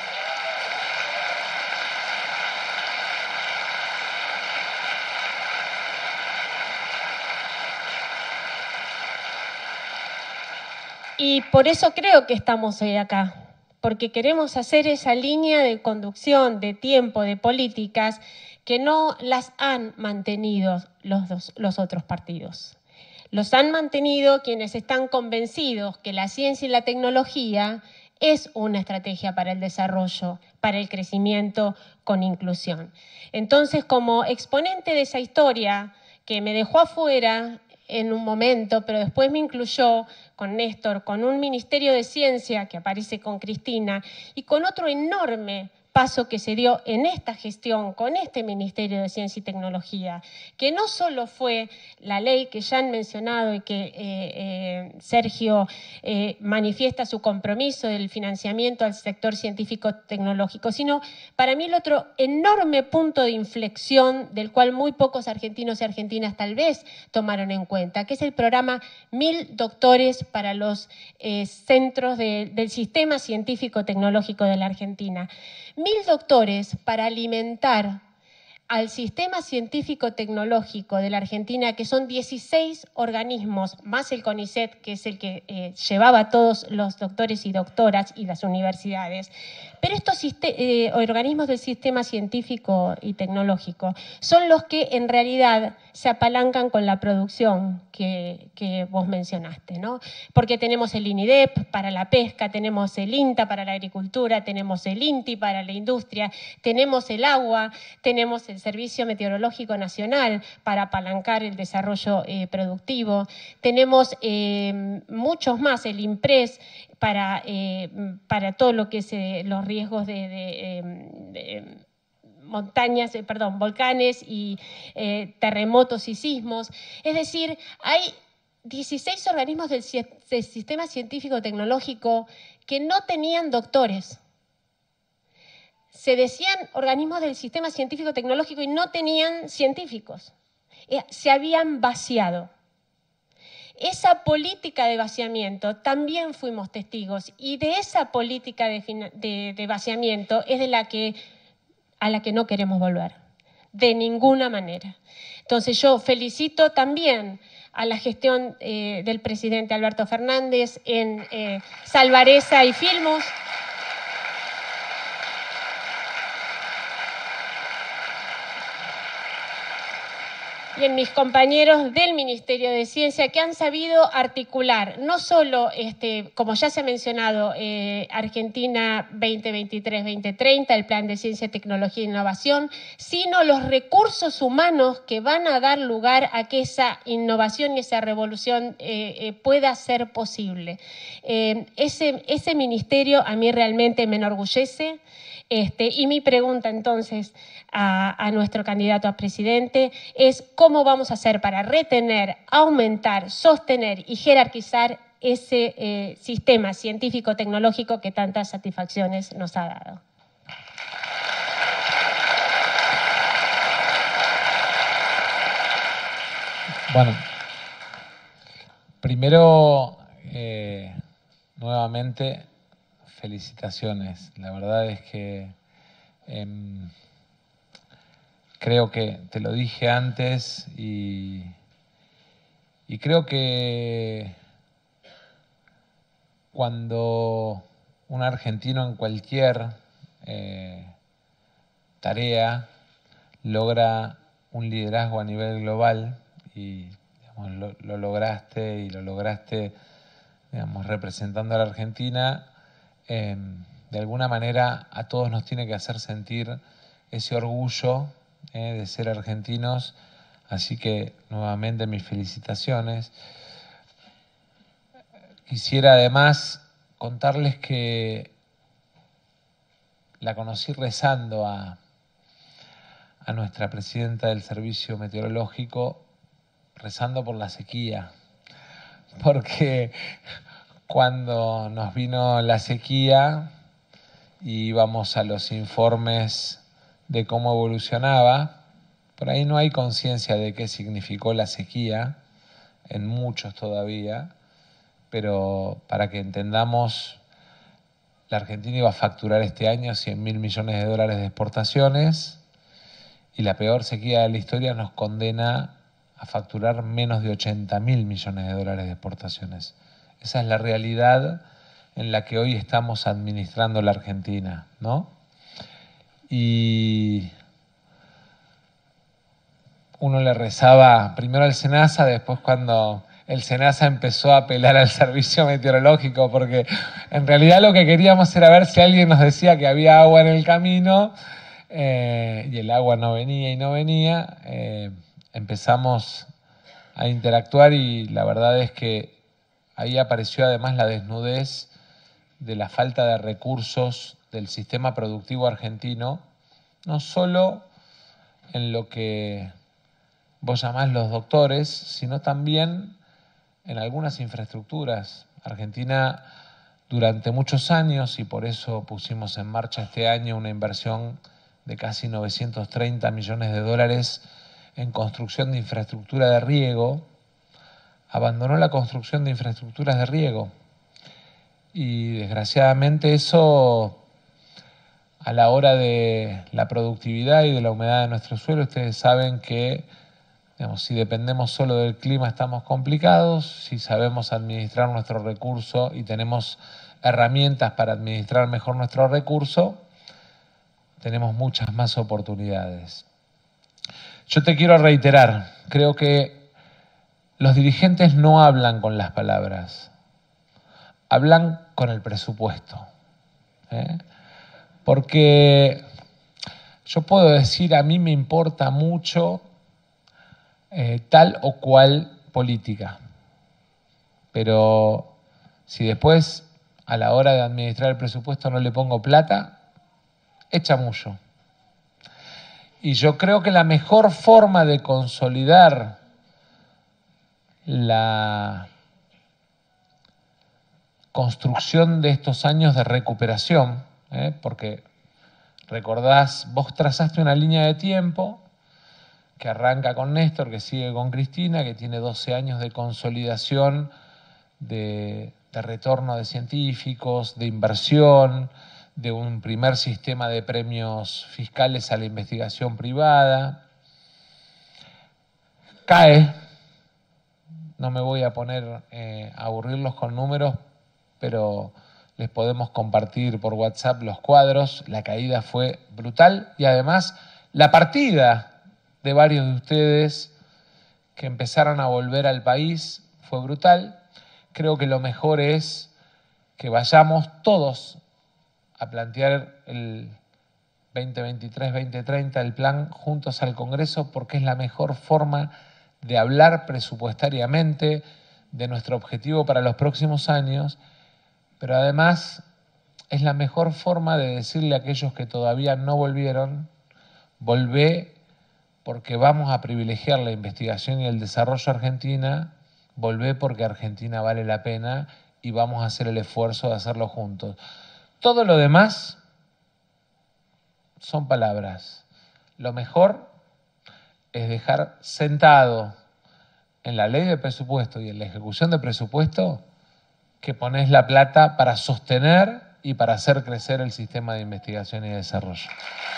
Y por eso creo que estamos hoy acá, porque queremos hacer esa línea de conducción, de tiempo, de políticas que no las han mantenido los otros partidos. Los han mantenido quienes están convencidos que la ciencia y la tecnología es una estrategia para el desarrollo, para el crecimiento con inclusión. Entonces, como exponente de esa historia que me dejó afuera en un momento, pero después me incluyó con Néstor, con un Ministerio de Ciencia que aparece con Cristina y con otro enorme paso que se dio en esta gestión con este Ministerio de Ciencia y Tecnología, que no solo fue la ley que ya han mencionado y que Sergio manifiesta su compromiso del financiamiento al sector científico-tecnológico, sino para mí el otro enorme punto de inflexión del cual muy pocos argentinos y argentinas tal vez tomaron en cuenta, que es el programa 1000 doctores para los centros del sistema científico-tecnológico de la Argentina. 1000 doctores para alimentar al sistema científico-tecnológico de la Argentina, que son 16 organismos, más el CONICET, que es el que llevaba a todos los doctores y doctoras y las universidades. Pero estos organismos del sistema científico y tecnológico son los que en realidad se apalancan con la producción que vos mencionaste, ¿no? Porque tenemos el INIDEP para la pesca, tenemos el INTA para la agricultura, tenemos el INTI para la industria, tenemos el agua, tenemos el Servicio Meteorológico Nacional para apalancar el desarrollo productivo, tenemos muchos más, el IMPRES para todo lo que es los riesgos de volcanes y terremotos y sismos. Es decir, hay 16 organismos del sistema científico-tecnológico que no tenían doctores. Se decían organismos del sistema científico-tecnológico y no tenían científicos. Se habían vaciado. Esa política de vaciamiento también fuimos testigos y de esa política de vaciamiento es a la que no queremos volver, de ninguna manera. Entonces yo felicito también a la gestión del presidente Alberto Fernández en Salvareza y Filmus. y en mis compañeros del Ministerio de Ciencia, que han sabido articular no solo, como ya se ha mencionado, Argentina 2023-2030, el Plan de Ciencia, Tecnología e Innovación, sino los recursos humanos que van a dar lugar a que esa innovación y esa revolución pueda ser posible. Ese ministerio a mí realmente me enorgullece. Y mi pregunta entonces a nuestro candidato a presidente es cómo vamos a hacer para retener, aumentar, sostener y jerarquizar ese sistema científico-tecnológico que tantas satisfacciones nos ha dado. Bueno, primero, nuevamente, felicitaciones. La verdad es que creo que te lo dije antes y creo que cuando un argentino en cualquier tarea logra un liderazgo a nivel global y digamos, lo lograste y lo lograste digamos, representando a la Argentina, de alguna manera a todos nos tiene que hacer sentir ese orgullo de ser argentinos, así que nuevamente mis felicitaciones. Quisiera además contarles que la conocí rezando a nuestra presidenta del Servicio Meteorológico, rezando por la sequía, porque cuando nos vino la sequía y íbamos a los informes de cómo evolucionaba, por ahí no hay conciencia de qué significó la sequía, en muchos todavía, pero para que entendamos, la Argentina iba a facturar este año 100.000 millones de dólares de exportaciones y la peor sequía de la historia nos condena a facturar menos de 80.000 millones de dólares de exportaciones. Esa es la realidad en la que hoy estamos administrando la Argentina, ¿no? Y uno le rezaba primero al SENASA, después cuando el SENASA empezó a apelar al servicio meteorológico, porque en realidad lo que queríamos era ver si alguien nos decía que había agua en el camino, y el agua no venía y no venía. Empezamos a interactuar y la verdad es que ahí apareció además la desnudez de la falta de recursos del sistema productivo argentino, no solo en lo que vos llamás los doctores, sino también en algunas infraestructuras. Argentina durante muchos años, y por eso pusimos en marcha este año una inversión de casi 930 millones de dólares en construcción de infraestructura de riego, abandonó la construcción de infraestructuras de riego. Y desgraciadamente eso, a la hora de la productividad y de la humedad de nuestro suelo, ustedes saben que digamos, si dependemos solo del clima estamos complicados, si sabemos administrar nuestro recurso y tenemos herramientas para administrar mejor nuestro recurso, tenemos muchas más oportunidades. Yo te quiero reiterar, creo que los dirigentes no hablan con las palabras, hablan con el presupuesto. Porque yo puedo decir, a mí me importa mucho tal o cual política, pero si después a la hora de administrar el presupuesto no le pongo plata, echa mucho. Y yo creo que la mejor forma de consolidar la construcción de estos años de recuperación, porque recordás, vos trazaste una línea de tiempo que arranca con Néstor, que sigue con Cristina, que tiene 12 años de consolidación, de retorno de científicos, de inversión, de un primer sistema de premios fiscales a la investigación privada. Cae, no me voy a poner a aburrirlos con números, pero les podemos compartir por WhatsApp los cuadros. La caída fue brutal y además la partida de varios de ustedes que empezaron a volver al país fue brutal. Creo que lo mejor es que vayamos todos a plantear el 2023-2030, el plan juntos al Congreso, porque es la mejor forma de hablar presupuestariamente de nuestro objetivo para los próximos años, pero además es la mejor forma de decirle a aquellos que todavía no volvieron, volvé porque vamos a privilegiar la investigación y el desarrollo Argentina, volvé porque Argentina vale la pena y vamos a hacer el esfuerzo de hacerlo juntos. Todo lo demás son palabras. Lo mejor es dejar sentado en la ley de presupuesto y en la ejecución de presupuesto que ponés la plata para sostener y para hacer crecer el sistema de investigación y desarrollo.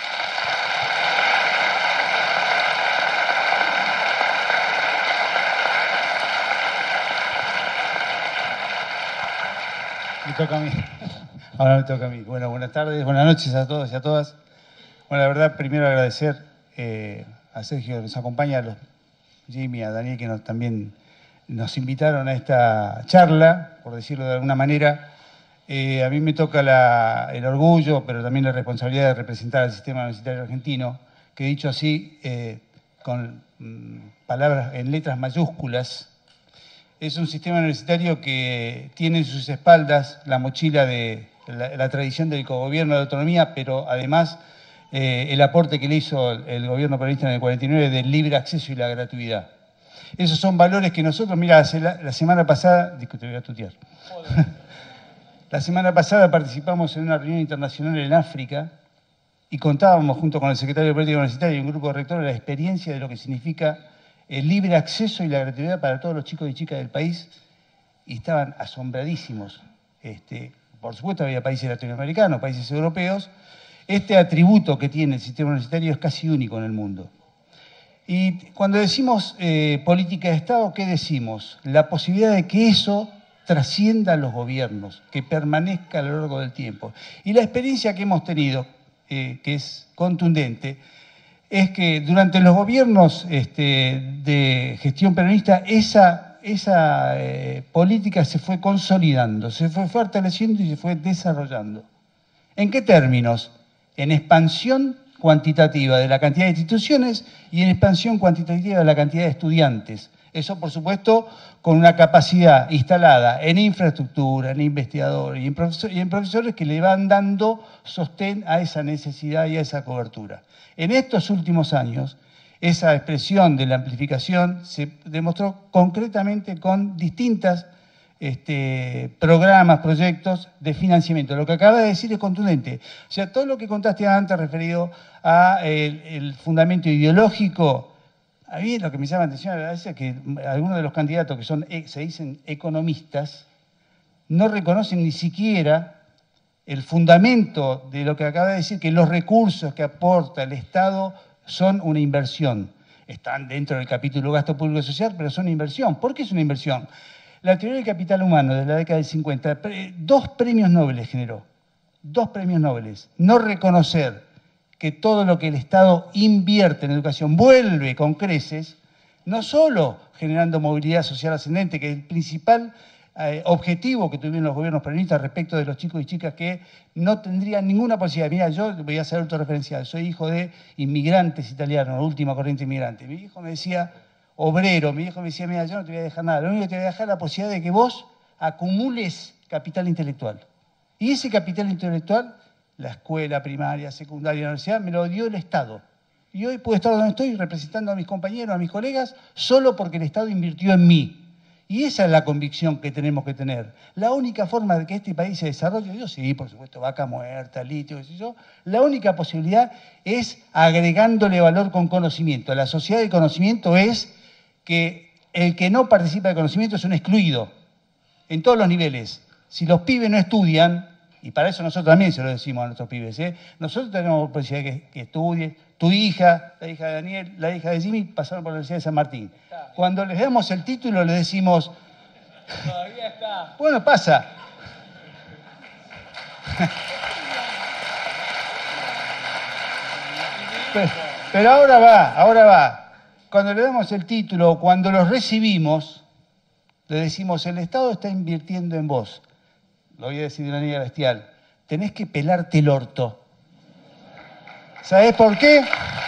Me toca a mí. Ahora me toca a mí. Bueno, buenas tardes, buenas noches a todos y a todas. Bueno, la verdad, primero agradecer a Sergio que nos acompaña, a Jimmy, a Daniel, que también nos invitaron a esta charla, por decirlo de alguna manera. A mí me toca el orgullo, pero también la responsabilidad de representar al sistema universitario argentino, que dicho así, con palabras en letras mayúsculas, es un sistema universitario que tiene en sus espaldas la mochila de la tradición del cogobierno de autonomía, pero además el aporte que le hizo el gobierno peronista en el 49 del libre acceso y la gratuidad. Esos son valores que nosotros, mira, la semana pasada, disculpe, voy a tutear. La semana pasada participamos en una reunión internacional en África y contábamos junto con el secretario de Política Universitaria y un grupo de rectores la experiencia de lo que significa el libre acceso y la gratuidad para todos los chicos y chicas del país, y estaban asombradísimos. Por supuesto había países latinoamericanos, países europeos. Este atributo que tiene el sistema universitario es casi único en el mundo. Y cuando decimos política de Estado, ¿qué decimos? La posibilidad de que eso trascienda a los gobiernos, que permanezca a lo largo del tiempo. Y la experiencia que hemos tenido, que es contundente, es que durante los gobiernos de gestión peronista esa política se fue consolidando, se fue fortaleciendo y se fue desarrollando. ¿En qué términos? En expansión cuantitativa de la cantidad de instituciones y en expansión cuantitativa de la cantidad de estudiantes. Eso, por supuesto, con una capacidad instalada en infraestructura, en investigadores y en profesores que le van dando sostén a esa necesidad y a esa cobertura. En estos últimos años, esa expresión de la amplificación se demostró concretamente con distintos programas, proyectos de financiamiento. Lo que acaba de decir es contundente. O sea, todo lo que contaste antes referido a el fundamento ideológico. A mí lo que me llama la atención es que algunos de los candidatos que se dicen economistas no reconocen ni siquiera el fundamento de lo que acaba de decir, que los recursos que aporta el Estado son una inversión. Están dentro del capítulo gasto público y social, pero son una inversión. ¿Por qué es una inversión? La teoría del capital humano de la década del 50, 2 premios Nobel generó. 2 premios Nobel. No reconocer que todo lo que el Estado invierte en educación vuelve con creces, no solo generando movilidad social ascendente, que es el principal objetivo que tuvieron los gobiernos peronistas respecto de los chicos y chicas que no tendrían ninguna posibilidad. Mira, yo voy a ser autorreferencial, soy hijo de inmigrantes italianos, la última corriente inmigrante. Mi hijo me decía, obrero, mi hijo me decía, mira, yo no te voy a dejar nada, lo único que te voy a dejar es la posibilidad de que vos acumules capital intelectual. Y ese capital intelectual, la escuela primaria, secundaria, la universidad, me lo dio el Estado. Y hoy puedo estar donde estoy representando a mis compañeros, a mis colegas, solo porque el Estado invirtió en mí. Y esa es la convicción que tenemos que tener. La única forma de que este país se desarrolle, yo sí, por supuesto, vaca muerta, litio, qué sé yo, la única posibilidad es agregándole valor con conocimiento. La sociedad del conocimiento es que el que no participa del conocimiento es un excluido, en todos los niveles. Si los pibes no estudian, y para eso nosotros también se lo decimos a nuestros pibes, nosotros tenemos posibilidad que estudien. Tu hija, la hija de Daniel, la hija de Jimmy pasaron por la Universidad de San Martín. Cuando les damos el título les decimos... Todavía está. Bueno, pasa. Pero ahora va. cuando le damos el título, cuando los recibimos, le decimos, el Estado está invirtiendo en vos. Lo voy a decir de una manera bestial. Tenés que pelarte el orto. ¿Sabés por qué?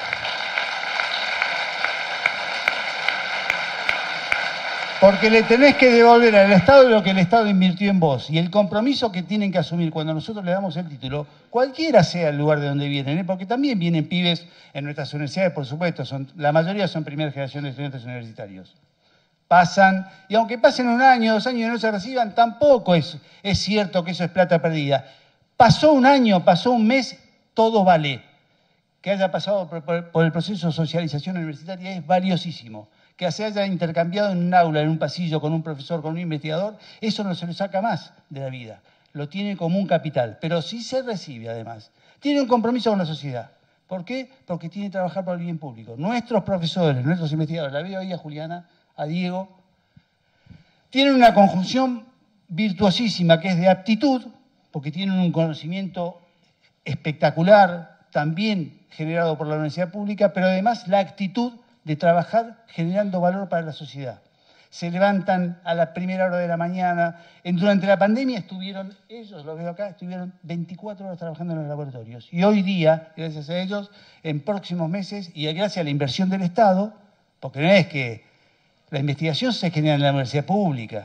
Porque le tenés que devolver al Estado lo que el Estado invirtió en vos. Y el compromiso que tienen que asumir cuando nosotros le damos el título, cualquiera sea el lugar de donde vienen, porque también vienen pibes en nuestras universidades, por supuesto, la mayoría son primera generación de estudiantes universitarios. Pasan, y aunque pasen 1 año, 2 años y no se reciban, tampoco es cierto que eso es plata perdida. Pasó 1 año, pasó 1 mes, todo vale. Que haya pasado por el proceso de socialización universitaria es valiosísimo. Que se haya intercambiado en un aula, en un pasillo, con un profesor, con un investigador, eso no se lo saca más de la vida. Lo tiene como un capital. Pero sí se recibe, además. Tiene un compromiso con la sociedad. ¿Por qué? Porque tiene que trabajar por el bien público. Nuestros profesores, nuestros investigadores, la veo ahí a Juliana, a Diego, tienen una conjunción virtuosísima que es de aptitud, porque tienen un conocimiento espectacular, también generado por la universidad pública, pero además la actitud de trabajar generando valor para la sociedad. Se levantan a la primera hora de la mañana. Durante la pandemia estuvieron, ellos, lo veo acá, estuvieron 24 horas trabajando en los laboratorios. Y hoy día, gracias a ellos, en próximos meses, y gracias a la inversión del Estado, porque no es que la investigación se genera en la universidad pública,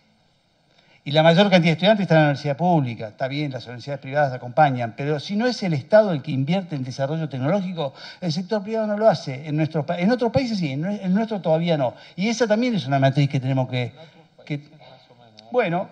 y la mayor cantidad de estudiantes está en la universidad pública. Está bien, las universidades privadas acompañan, pero si no es el Estado el que invierte en desarrollo tecnológico, el sector privado no lo hace. En otros países sí, en nuestro todavía no. Y esa también es una matriz que tenemos que bueno,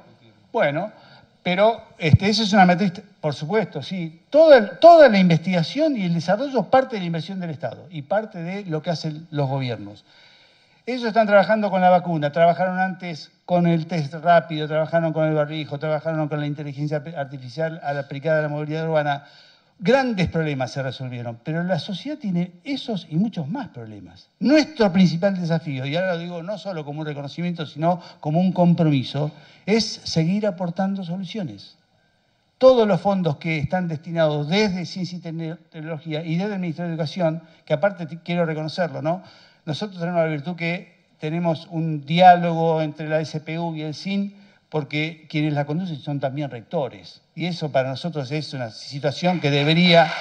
pero esa es una matriz, por supuesto, sí. Toda la investigación y el desarrollo parte de la inversión del Estado y parte de lo que hacen los gobiernos. Ellos están trabajando con la vacuna, trabajaron antes con el test rápido, trabajaron con el barbijo, trabajaron con la inteligencia artificial aplicada a la movilidad urbana. Grandes problemas se resolvieron, pero la sociedad tiene esos y muchos más problemas. Nuestro principal desafío, y ahora lo digo no solo como un reconocimiento, sino como un compromiso, es seguir aportando soluciones. Todos los fondos que están destinados desde Ciencia y Tecnología y desde el Ministerio de Educación, que aparte quiero reconocerlo, ¿no? Nosotros tenemos la virtud que tenemos un diálogo entre la SPU y el CIN, porque quienes la conducen son también rectores. Y eso para nosotros es una situación que debería...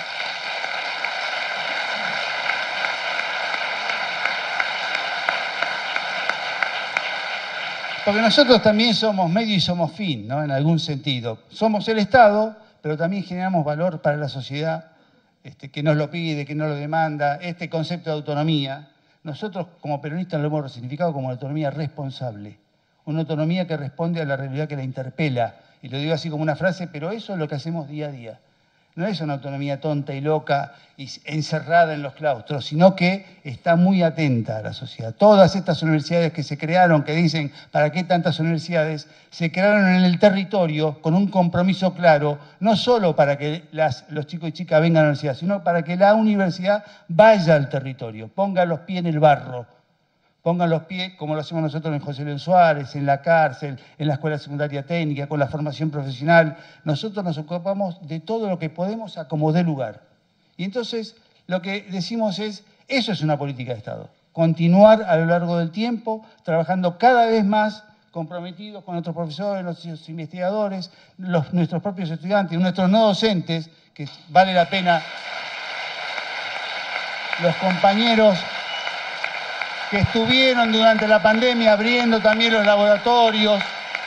Porque nosotros también somos medio y somos fin, ¿no? En algún sentido. Somos el Estado, pero también generamos valor para la sociedad, que nos lo pide, que nos lo demanda, este concepto de autonomía. Nosotros como peronistas lo hemos resignificado como autonomía responsable, una autonomía que responde a la realidad que la interpela. Y lo digo así como una frase, pero eso es lo que hacemos día a día. No es una autonomía tonta y loca y encerrada en los claustros, sino que está muy atenta a la sociedad. Todas estas universidades que se crearon, que dicen, ¿para qué tantas universidades?, se crearon en el territorio con un compromiso claro, no solo para que los chicos y chicas vengan a la universidad, sino para que la universidad vaya al territorio, ponga los pies en el barro, pongan los pies, como lo hacemos nosotros en José León Suárez, en la cárcel, en la escuela secundaria técnica, con la formación profesional. Nosotros nos ocupamos de todo lo que podemos a como dé lugar. Y entonces lo que decimos es, eso es una política de Estado. Continuar a lo largo del tiempo, trabajando cada vez más comprometidos con nuestros profesores, nuestros investigadores, nuestros propios estudiantes, nuestros no docentes, que vale la pena, los compañeros que estuvieron durante la pandemia abriendo también los laboratorios.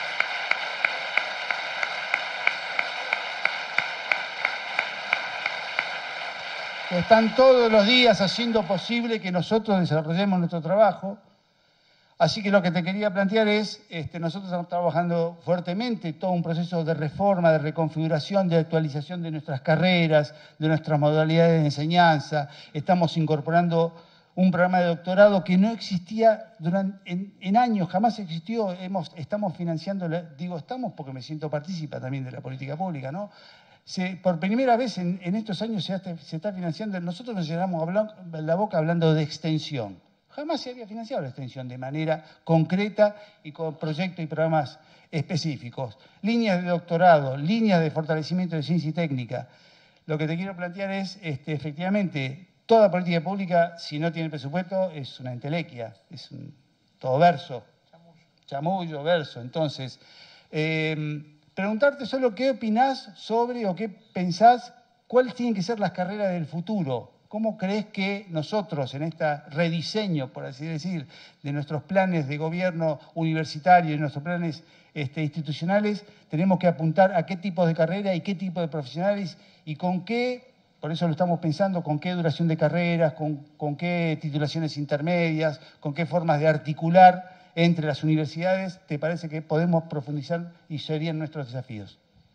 Que están todos los días haciendo posible que nosotros desarrollemos nuestro trabajo. Así que lo que te quería plantear es, nosotros estamos trabajando fuertemente todo un proceso de reforma, de reconfiguración, de actualización de nuestras carreras, de nuestras modalidades de enseñanza. Estamos incorporando un programa de doctorado que no existía en años, jamás existió. Estamos financiando, digo estamos porque me siento partícipe también de la política pública, ¿no? Por primera vez en estos años se está financiando, nosotros nos llenamos la boca hablando de extensión. Jamás se había financiado la extensión de manera concreta y con proyectos y programas específicos. Líneas de doctorado, líneas de fortalecimiento de ciencia y técnica. Lo que te quiero plantear es, efectivamente, toda política pública, si no tiene presupuesto, es una entelequia, es todo verso, chamullo, verso. Entonces, preguntarte solo qué opinás sobre o qué pensás, cuáles tienen que ser las carreras del futuro. ¿Cómo crees que nosotros, en este rediseño, por así decir, de nuestros planes de gobierno universitario y nuestros planes institucionales, tenemos que apuntar a qué tipo de carrera y qué tipo de profesionales y con qué, por eso lo estamos pensando, con qué duración de carreras, con qué titulaciones intermedias, con qué formas de articular entre las universidades, ¿te parece que podemos profundizar y serían nuestros desafíos?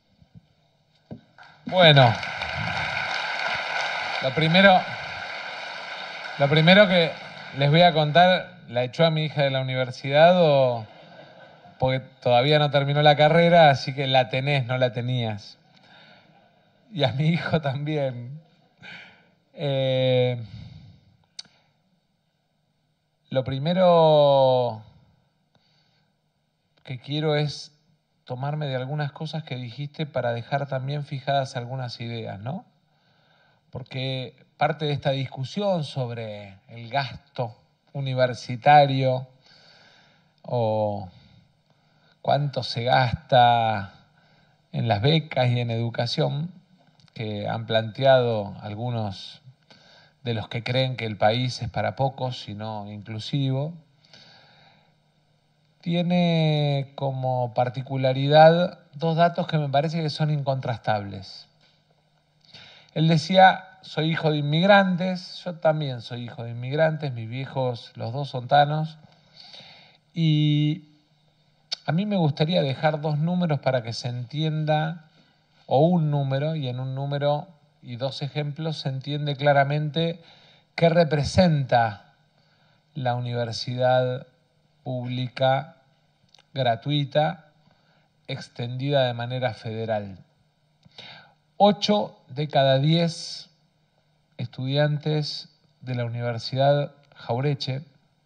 Bueno, lo primero que les voy a contar, ¿la echó a mi hija de la universidad o...? Porque todavía no terminó la carrera, así que la tenés, no la tenías. Y a mi hijo también. Lo primero que quiero es tomarme de algunas cosas que dijiste para dejar también fijadas algunas ideas, ¿no? Porque parte de esta discusión sobre el gasto universitario o cuánto se gasta en las becas y en educación, que han planteado algunos de los que creen que el país es para pocos y no inclusivo, tiene como particularidad dos datos que me parece que son incontrastables. Él decía, soy hijo de inmigrantes, yo también soy hijo de inmigrantes, mis viejos, los dos son tanos, y a mí me gustaría dejar dos números para que se entienda, o un número, y en un número y dos ejemplos se entiende claramente qué representa la universidad pública gratuita, extendida de manera federal. 8 de cada 10 estudiantes de la Universidad Jauretche,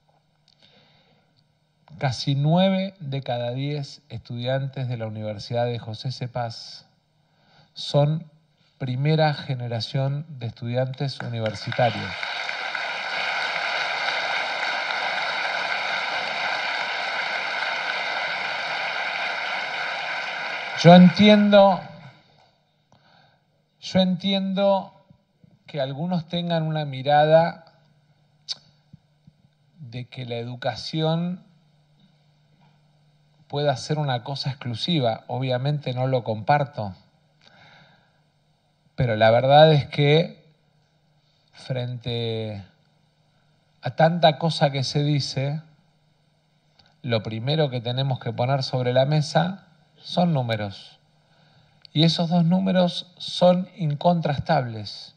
casi 9 de cada 10 estudiantes de la Universidad de José C. Paz son primera generación de estudiantes universitarios. Yo entiendo que algunos tengan una mirada de que la educación pueda ser una cosa exclusiva. Obviamente no lo comparto, pero la verdad es que frente a tanta cosa que se dice, lo primero que tenemos que poner sobre la mesa son números. Y esos dos números son incontrastables.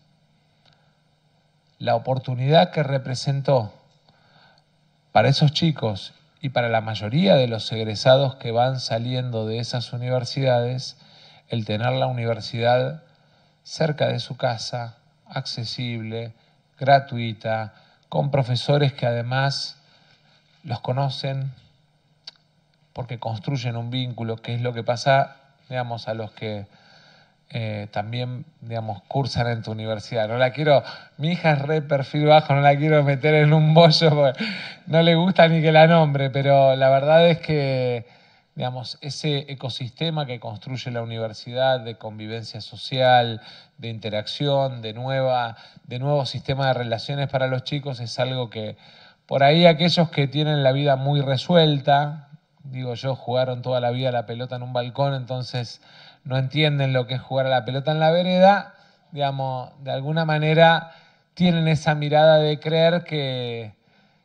La oportunidad que representó para esos chicos y para la mayoría de los egresados que van saliendo de esas universidades, el tener la universidad cerca de su casa, accesible, gratuita, con profesores que además los conocen porque construyen un vínculo, que es lo que pasa, digamos, a los que también, digamos, cursan en tu universidad. Mi hija es re perfil bajo, no la quiero meter en un bollo porque no le gusta ni que la nombre, pero la verdad es que, digamos, ese ecosistema que construye la universidad de convivencia social, de interacción, de nuevo sistema de relaciones para los chicos es algo que por ahí aquellos que tienen la vida muy resuelta, digo yo, jugaron toda la vida la pelota en un balcón, entonces no entienden lo que es jugar a la pelota en la vereda, digamos, de alguna manera tienen esa mirada de creer que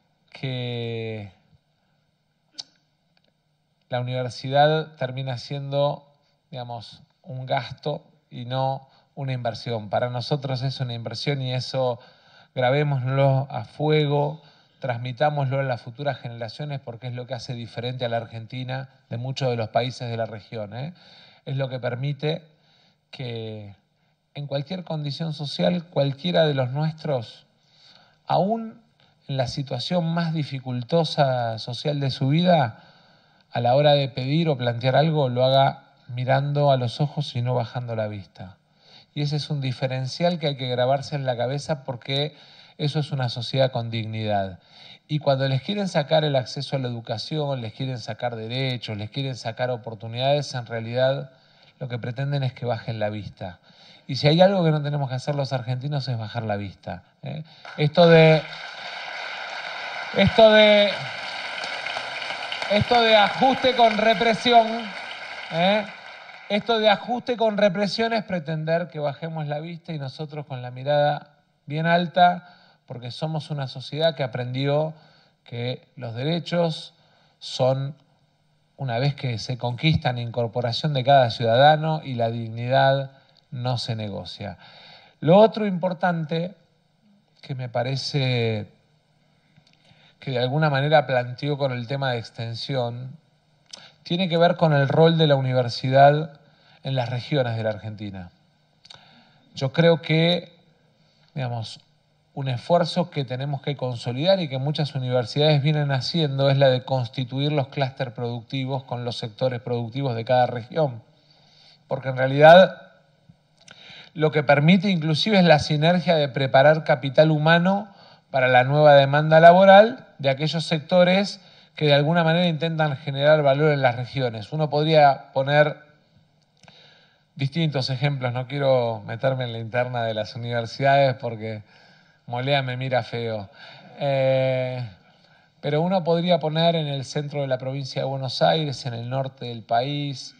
la universidad termina siendo, digamos, un gasto y no una inversión. Para nosotros es una inversión y eso grabémoslo a fuego, transmitámoslo a las futuras generaciones porque es lo que hace diferente a la Argentina de muchos de los países de la región, ¿eh? Es lo que permite que en cualquier condición social, cualquiera de los nuestros, aún en la situación más dificultosa social de su vida, a la hora de pedir o plantear algo, lo haga mirando a los ojos y no bajando la vista. y ese es un diferencial que hay que grabarse en la cabeza porque eso es una sociedad con dignidad. Y cuando les quieren sacar el acceso a la educación, les quieren sacar derechos, les quieren sacar oportunidades, en realidad lo que pretenden es que bajen la vista. Y si hay algo que no tenemos que hacer los argentinos es bajar la vista. Esto de ajuste con represión, esto de ajuste con represión es pretender que bajemos la vista y nosotros con la mirada bien alta, porque somos una sociedad que aprendió que los derechos son, una vez que se conquistan, incorporación de cada ciudadano y la dignidad no se negocia. Lo otro importante que me parece que de alguna manera planteó con el tema de extensión tiene que ver con el rol de la universidad en las regiones de la Argentina. Yo creo que, digamos, un esfuerzo que tenemos que consolidar y que muchas universidades vienen haciendo es la de constituir los clústeres productivos con los sectores productivos de cada región. Porque en realidad lo que permite inclusive es la sinergia de preparar capital humano para la nueva demanda laboral de aquellos sectores que de alguna manera intentan generar valor en las regiones. Uno podría poner distintos ejemplos, no quiero meterme en la interna de las universidades porque Molea me mira feo. Pero uno podría poner en el centro de la provincia de Buenos Aires, en el norte del país,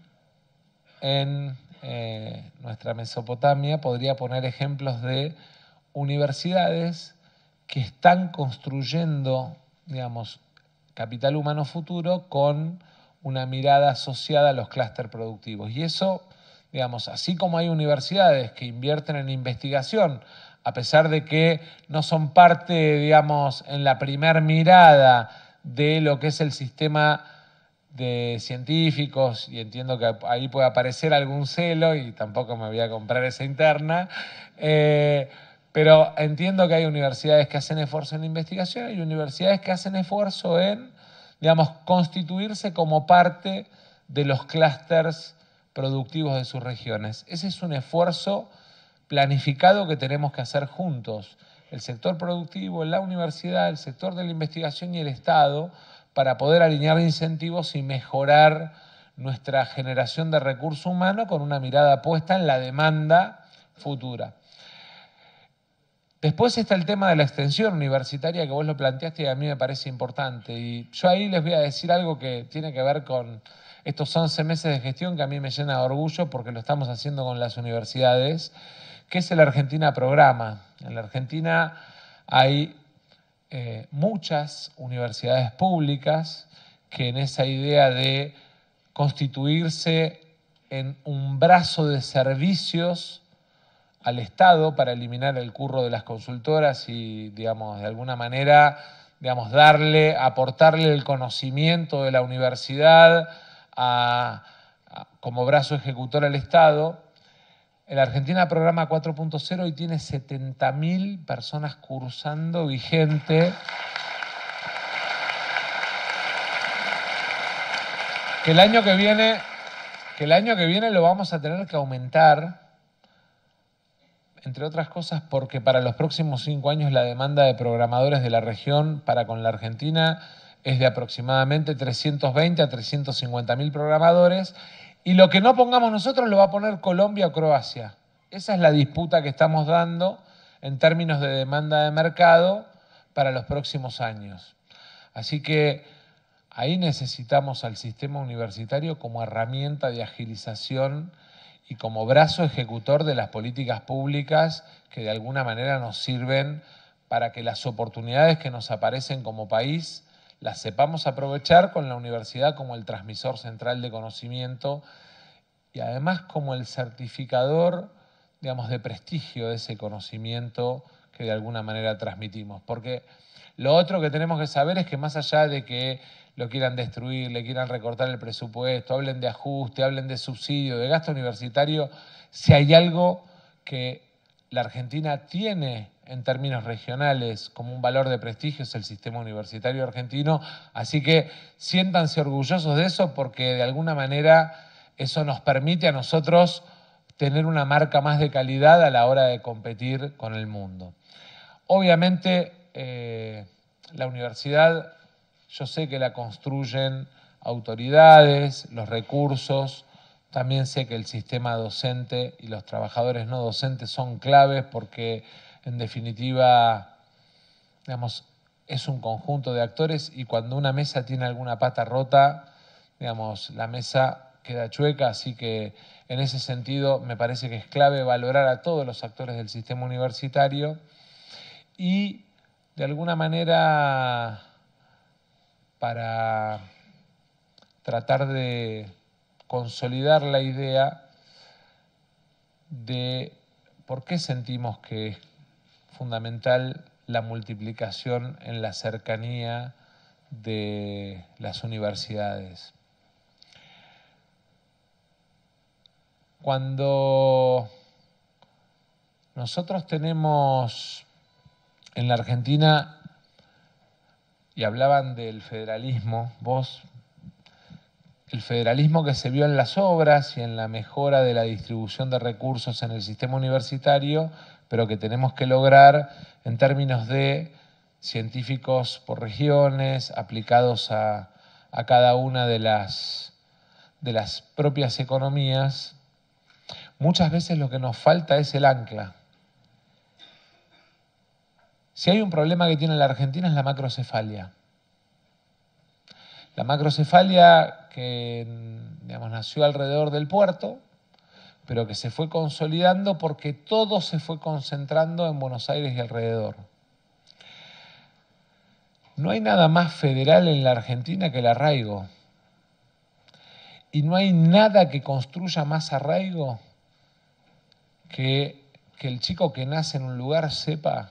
en nuestra Mesopotamia, podría poner ejemplos de universidades que están construyendo, digamos, capital humano futuro con una mirada asociada a los clústeres productivos. Y eso, digamos, así como hay universidades que invierten en investigación, a pesar de que no son parte, digamos, en la primer mirada de lo que es el sistema de científicos, y entiendo que ahí puede aparecer algún celo, y tampoco me voy a comprar esa interna, pero entiendo que hay universidades que hacen esfuerzo en investigación y universidades que hacen esfuerzo en, digamos, constituirse como parte de los clústeres productivos de sus regiones. Ese es un esfuerzo planificado que tenemos que hacer juntos, el sector productivo, la universidad, el sector de la investigación y el Estado, para poder alinear incentivos y mejorar nuestra generación de recurso humano con una mirada puesta en la demanda futura. Después está el tema de la extensión universitaria que vos lo planteaste y a mí me parece importante. Y yo ahí les voy a decir algo que tiene que ver con estos 11 meses de gestión que a mí me llena de orgullo porque lo estamos haciendo con las universidades, que es el Argentina Programa. En la Argentina hay muchas universidades públicas que en esa idea de constituirse en un brazo de servicios al Estado para eliminar el curro de las consultoras y, digamos, de alguna manera, digamos, aportarle el conocimiento de la universidad como brazo ejecutor al Estado. El Argentina Programa 4.0 hoy tiene 70.000 personas cursando vigente. Que el año que viene lo vamos a tener que aumentar, entre otras cosas porque para los próximos 5 años la demanda de programadores de la región para con la Argentina es de aproximadamente 320 a 350.000 programadores. Y lo que no pongamos nosotros lo va a poner Colombia o Croacia. Esa es la disputa que estamos dando en términos de demanda de mercado para los próximos años. Así que ahí necesitamos al sistema universitario como herramienta de agilización y como brazo ejecutor de las políticas públicas que de alguna manera nos sirven para que las oportunidades que nos aparecen como país las sepamos aprovechar con la universidad como el transmisor central de conocimiento y además como el certificador, digamos, de prestigio de ese conocimiento que de alguna manera transmitimos. Porque lo otro que tenemos que saber es que más allá de que lo quieran destruir, le quieran recortar el presupuesto, hablen de ajuste, hablen de subsidio, de gasto universitario, si hay algo que la Argentina tiene en términos regionales como un valor de prestigio es el sistema universitario argentino, así que siéntanse orgullosos de eso porque de alguna manera eso nos permite a nosotros tener una marca más de calidad a la hora de competir con el mundo. Obviamente, la universidad, yo sé que la construyen autoridades, los recursos, también sé que el sistema docente y los trabajadores no docentes son claves porque, en definitiva, digamos, es un conjunto de actores y cuando una mesa tiene alguna pata rota, digamos, la mesa queda chueca, así que en ese sentido me parece que es clave valorar a todos los actores del sistema universitario y, de alguna manera, para tratar de consolidar la idea de por qué sentimos que es fundamental la multiplicación en la cercanía de las universidades. Cuando nosotros tenemos en la Argentina, y hablaban del federalismo, el federalismo que se vio en las obras y en la mejora de la distribución de recursos en el sistema universitario, pero que tenemos que lograr en términos de científicos por regiones, aplicados a cada una de las propias economías. Muchas veces lo que nos falta es el ancla. Si hay un problema que tiene la Argentina es la macrocefalia. La macrocefalia que, digamos, nació alrededor del puerto, pero que se fue consolidando porque todo se fue concentrando en Buenos Aires y alrededor. No hay nada más federal en la Argentina que el arraigo. Y no hay nada que construya más arraigo que el chico que nace en un lugar sepa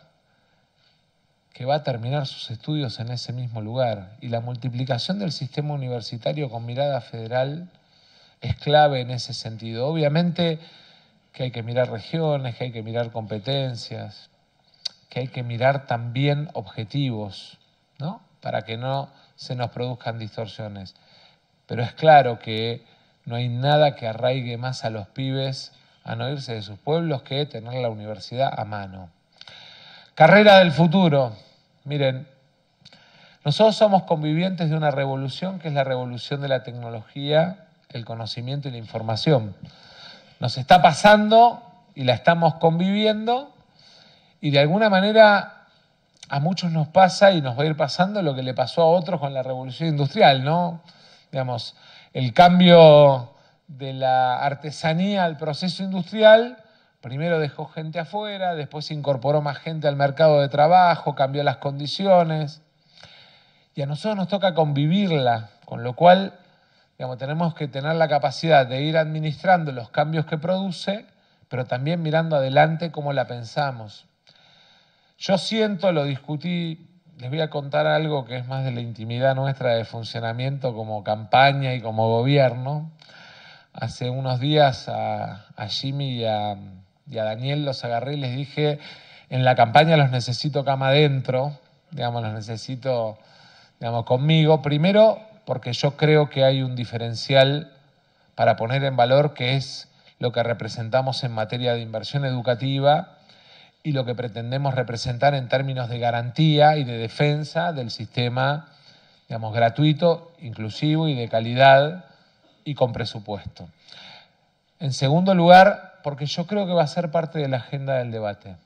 que va a terminar sus estudios en ese mismo lugar. Y la multiplicación del sistema universitario con mirada federal es clave en ese sentido. Obviamente que hay que mirar regiones, que hay que mirar competencias, que hay que mirar también objetivos, ¿no? Para que no se nos produzcan distorsiones. Pero es claro que no hay nada que arraigue más a los pibes a no irse de sus pueblos que tener la universidad a mano. Carrera del futuro. Miren, nosotros somos convivientes de una revolución que es la revolución de la tecnología, el conocimiento y la información. Nos está pasando y la estamos conviviendo y de alguna manera a muchos nos pasa y nos va a ir pasando lo que le pasó a otros con la revolución industrial, ¿no? Digamos, el cambio de la artesanía al proceso industrial, primero dejó gente afuera, después incorporó más gente al mercado de trabajo, cambió las condiciones y a nosotros nos toca convivirla, con lo cual, digamos, tenemos que tener la capacidad de ir administrando los cambios que produce, pero también mirando adelante cómo la pensamos. Yo siento, lo discutí, les voy a contar algo que es más de la intimidad nuestra de funcionamiento como campaña y como gobierno. Hace unos días a Jimmy y a Daniel los agarré y les dije, en la campaña los necesito cama adentro, digamos, los necesito, digamos, conmigo. Primero, porque yo creo que hay un diferencial para poner en valor que es lo que representamos en materia de inversión educativa y lo que pretendemos representar en términos de garantía y de defensa del sistema, digamos, gratuito, inclusivo y de calidad y con presupuesto. En segundo lugar, porque yo creo que va a ser parte de la agenda del debate.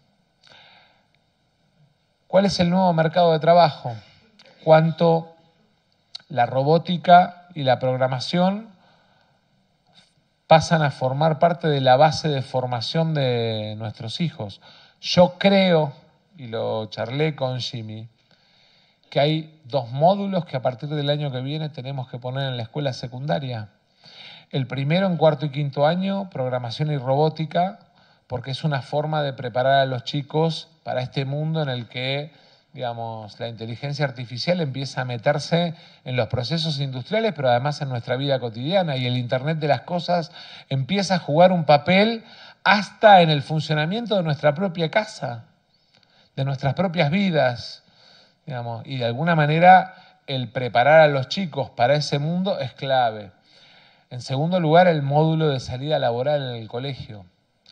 ¿Cuál es el nuevo mercado de trabajo? ¿Cuánto la robótica y la programación pasan a formar parte de la base de formación de nuestros hijos? Yo creo, y lo charlé con Jimmy, que hay 2 módulos que a partir del año que viene tenemos que poner en la escuela secundaria. El primero en 4º y 5º año, programación y robótica, porque es una forma de preparar a los chicos para este mundo en el que, digamos, la inteligencia artificial empieza a meterse en los procesos industriales, pero además en nuestra vida cotidiana, y el Internet de las cosas empieza a jugar un papel hasta en el funcionamiento de nuestra propia casa, de nuestras propias vidas, digamos, y de alguna manera el preparar a los chicos para ese mundo es clave. En segundo lugar, el módulo de salida laboral en el colegio,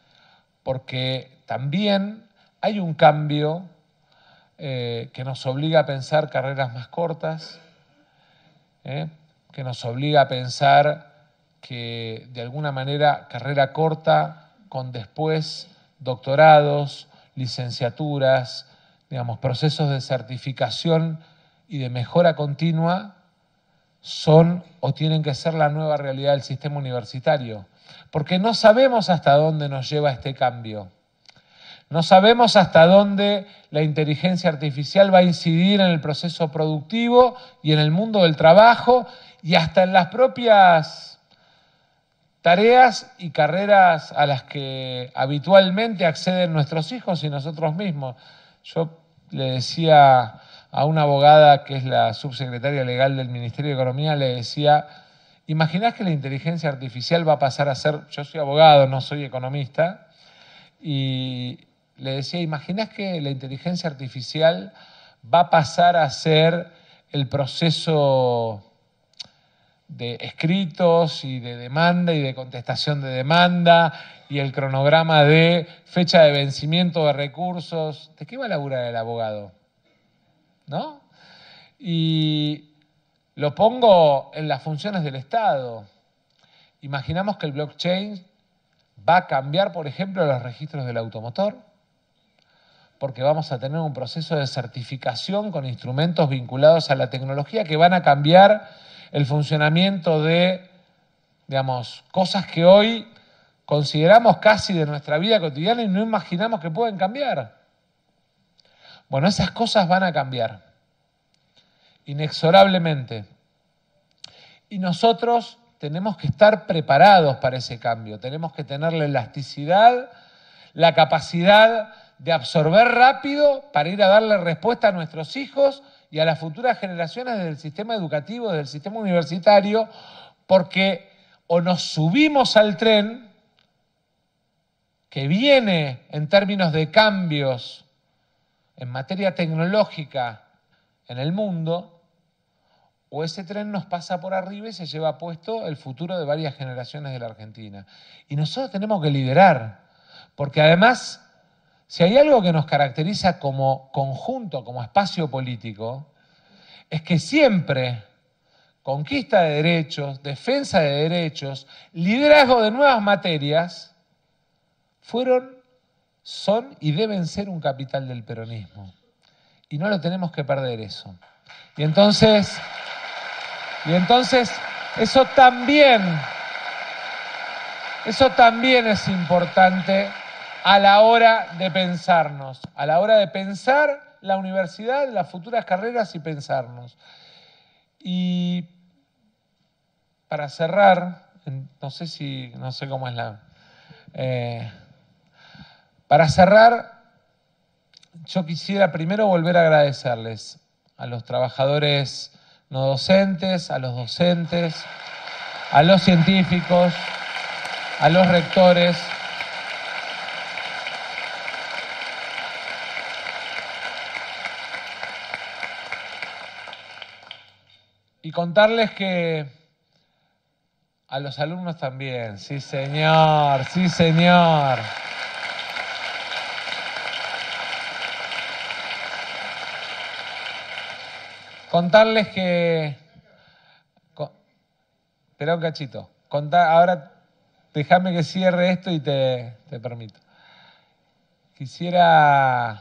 porque también hay un cambio que nos obliga a pensar carreras más cortas, que nos obliga a pensar que de alguna manera carrera corta con después doctorados, licenciaturas, digamos, procesos de certificación y de mejora continua son o tienen que ser la nueva realidad del sistema universitario, porque no sabemos hasta dónde nos lleva este cambio. No sabemos hasta dónde la inteligencia artificial va a incidir en el proceso productivo y en el mundo del trabajo y hasta en las propias tareas y carreras a las que habitualmente acceden nuestros hijos y nosotros mismos. Yo le decía a una abogada que es la subsecretaria legal del Ministerio de Economía, le decía, ¿imaginás que la inteligencia artificial va a pasar a ser, yo soy abogado, no soy economista, y le decía, ¿imaginás que la inteligencia artificial va a pasar a ser el proceso de escritos y de demanda y de contestación de demanda y el cronograma de fecha de vencimiento de recursos? ¿De qué va a laburar el abogado? ¿No? Y lo pongo en las funciones del Estado. Imaginamos que el blockchain va a cambiar, por ejemplo, los registros del automotor, porque vamos a tener un proceso de certificación con instrumentos vinculados a la tecnología que van a cambiar el funcionamiento de, digamos, cosas que hoy consideramos casi de nuestra vida cotidiana y no imaginamos que pueden cambiar. Bueno, esas cosas van a cambiar, inexorablemente. Y nosotros tenemos que estar preparados para ese cambio, tenemos que tener la elasticidad, la capacidad de absorber rápido para ir a darle respuesta a nuestros hijos y a las futuras generaciones del sistema educativo, del sistema universitario, porque o nos subimos al tren que viene en términos de cambios en materia tecnológica en el mundo, o ese tren nos pasa por arriba y se lleva puesto el futuro de varias generaciones de la Argentina. Y nosotros tenemos que liderar, porque además, si hay algo que nos caracteriza como conjunto, como espacio político, es que siempre conquista de derechos, defensa de derechos, liderazgo de nuevas materias, son y deben ser un capital del peronismo. Y no lo tenemos que perder eso. Y entonces eso también es importante a la hora de pensarnos, a la hora de pensar la universidad, las futuras carreras y pensarnos. Y para cerrar, no sé cómo es la... para cerrar, yo quisiera primero volver a agradecerles a los trabajadores no docentes, a los docentes, a los científicos, a los rectores, y contarles que a los alumnos también, sí señor, sí señor. Contarles que... Espera un cachito. Ahora déjame que cierre esto y te permito. Quisiera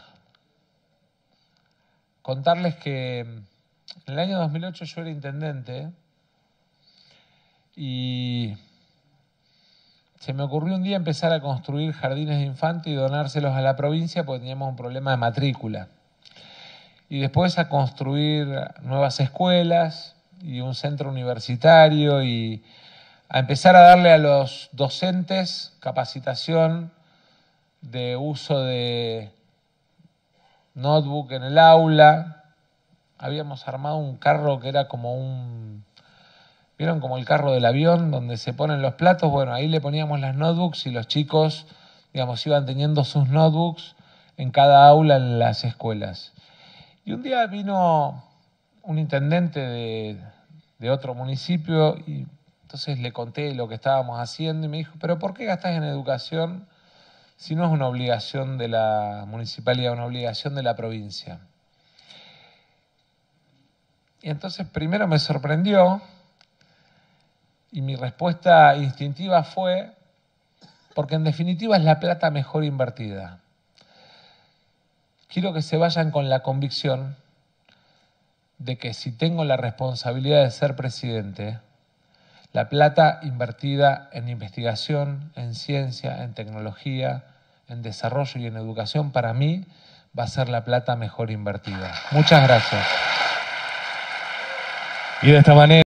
contarles que en el año 2008 yo era intendente y se me ocurrió un día empezar a construir jardines de infantes y donárselos a la provincia porque teníamos un problema de matrícula. Y después a construir nuevas escuelas y un centro universitario y a empezar a darle a los docentes capacitación de uso de notebook en el aula. Habíamos armado un carro que era como ¿vieron como el carro del avión donde se ponen los platos? Bueno, ahí le poníamos las notebooks y los chicos, digamos, iban teniendo sus notebooks en cada aula en las escuelas. Y un día vino un intendente de otro municipio y Entonces le conté lo que estábamos haciendo y me dijo, ¿pero por qué gastás en educación si no es una obligación de la municipalidad, una obligación de la provincia? Y entonces primero me sorprendió y mi respuesta instintiva fue, porque en definitiva es la plata mejor invertida. Quiero que se vayan con la convicción de que si tengo la responsabilidad de ser presidente, la plata invertida en investigación, en ciencia, en tecnología, en desarrollo y en educación, para mí va a ser la plata mejor invertida. Muchas gracias. Y de esta manera...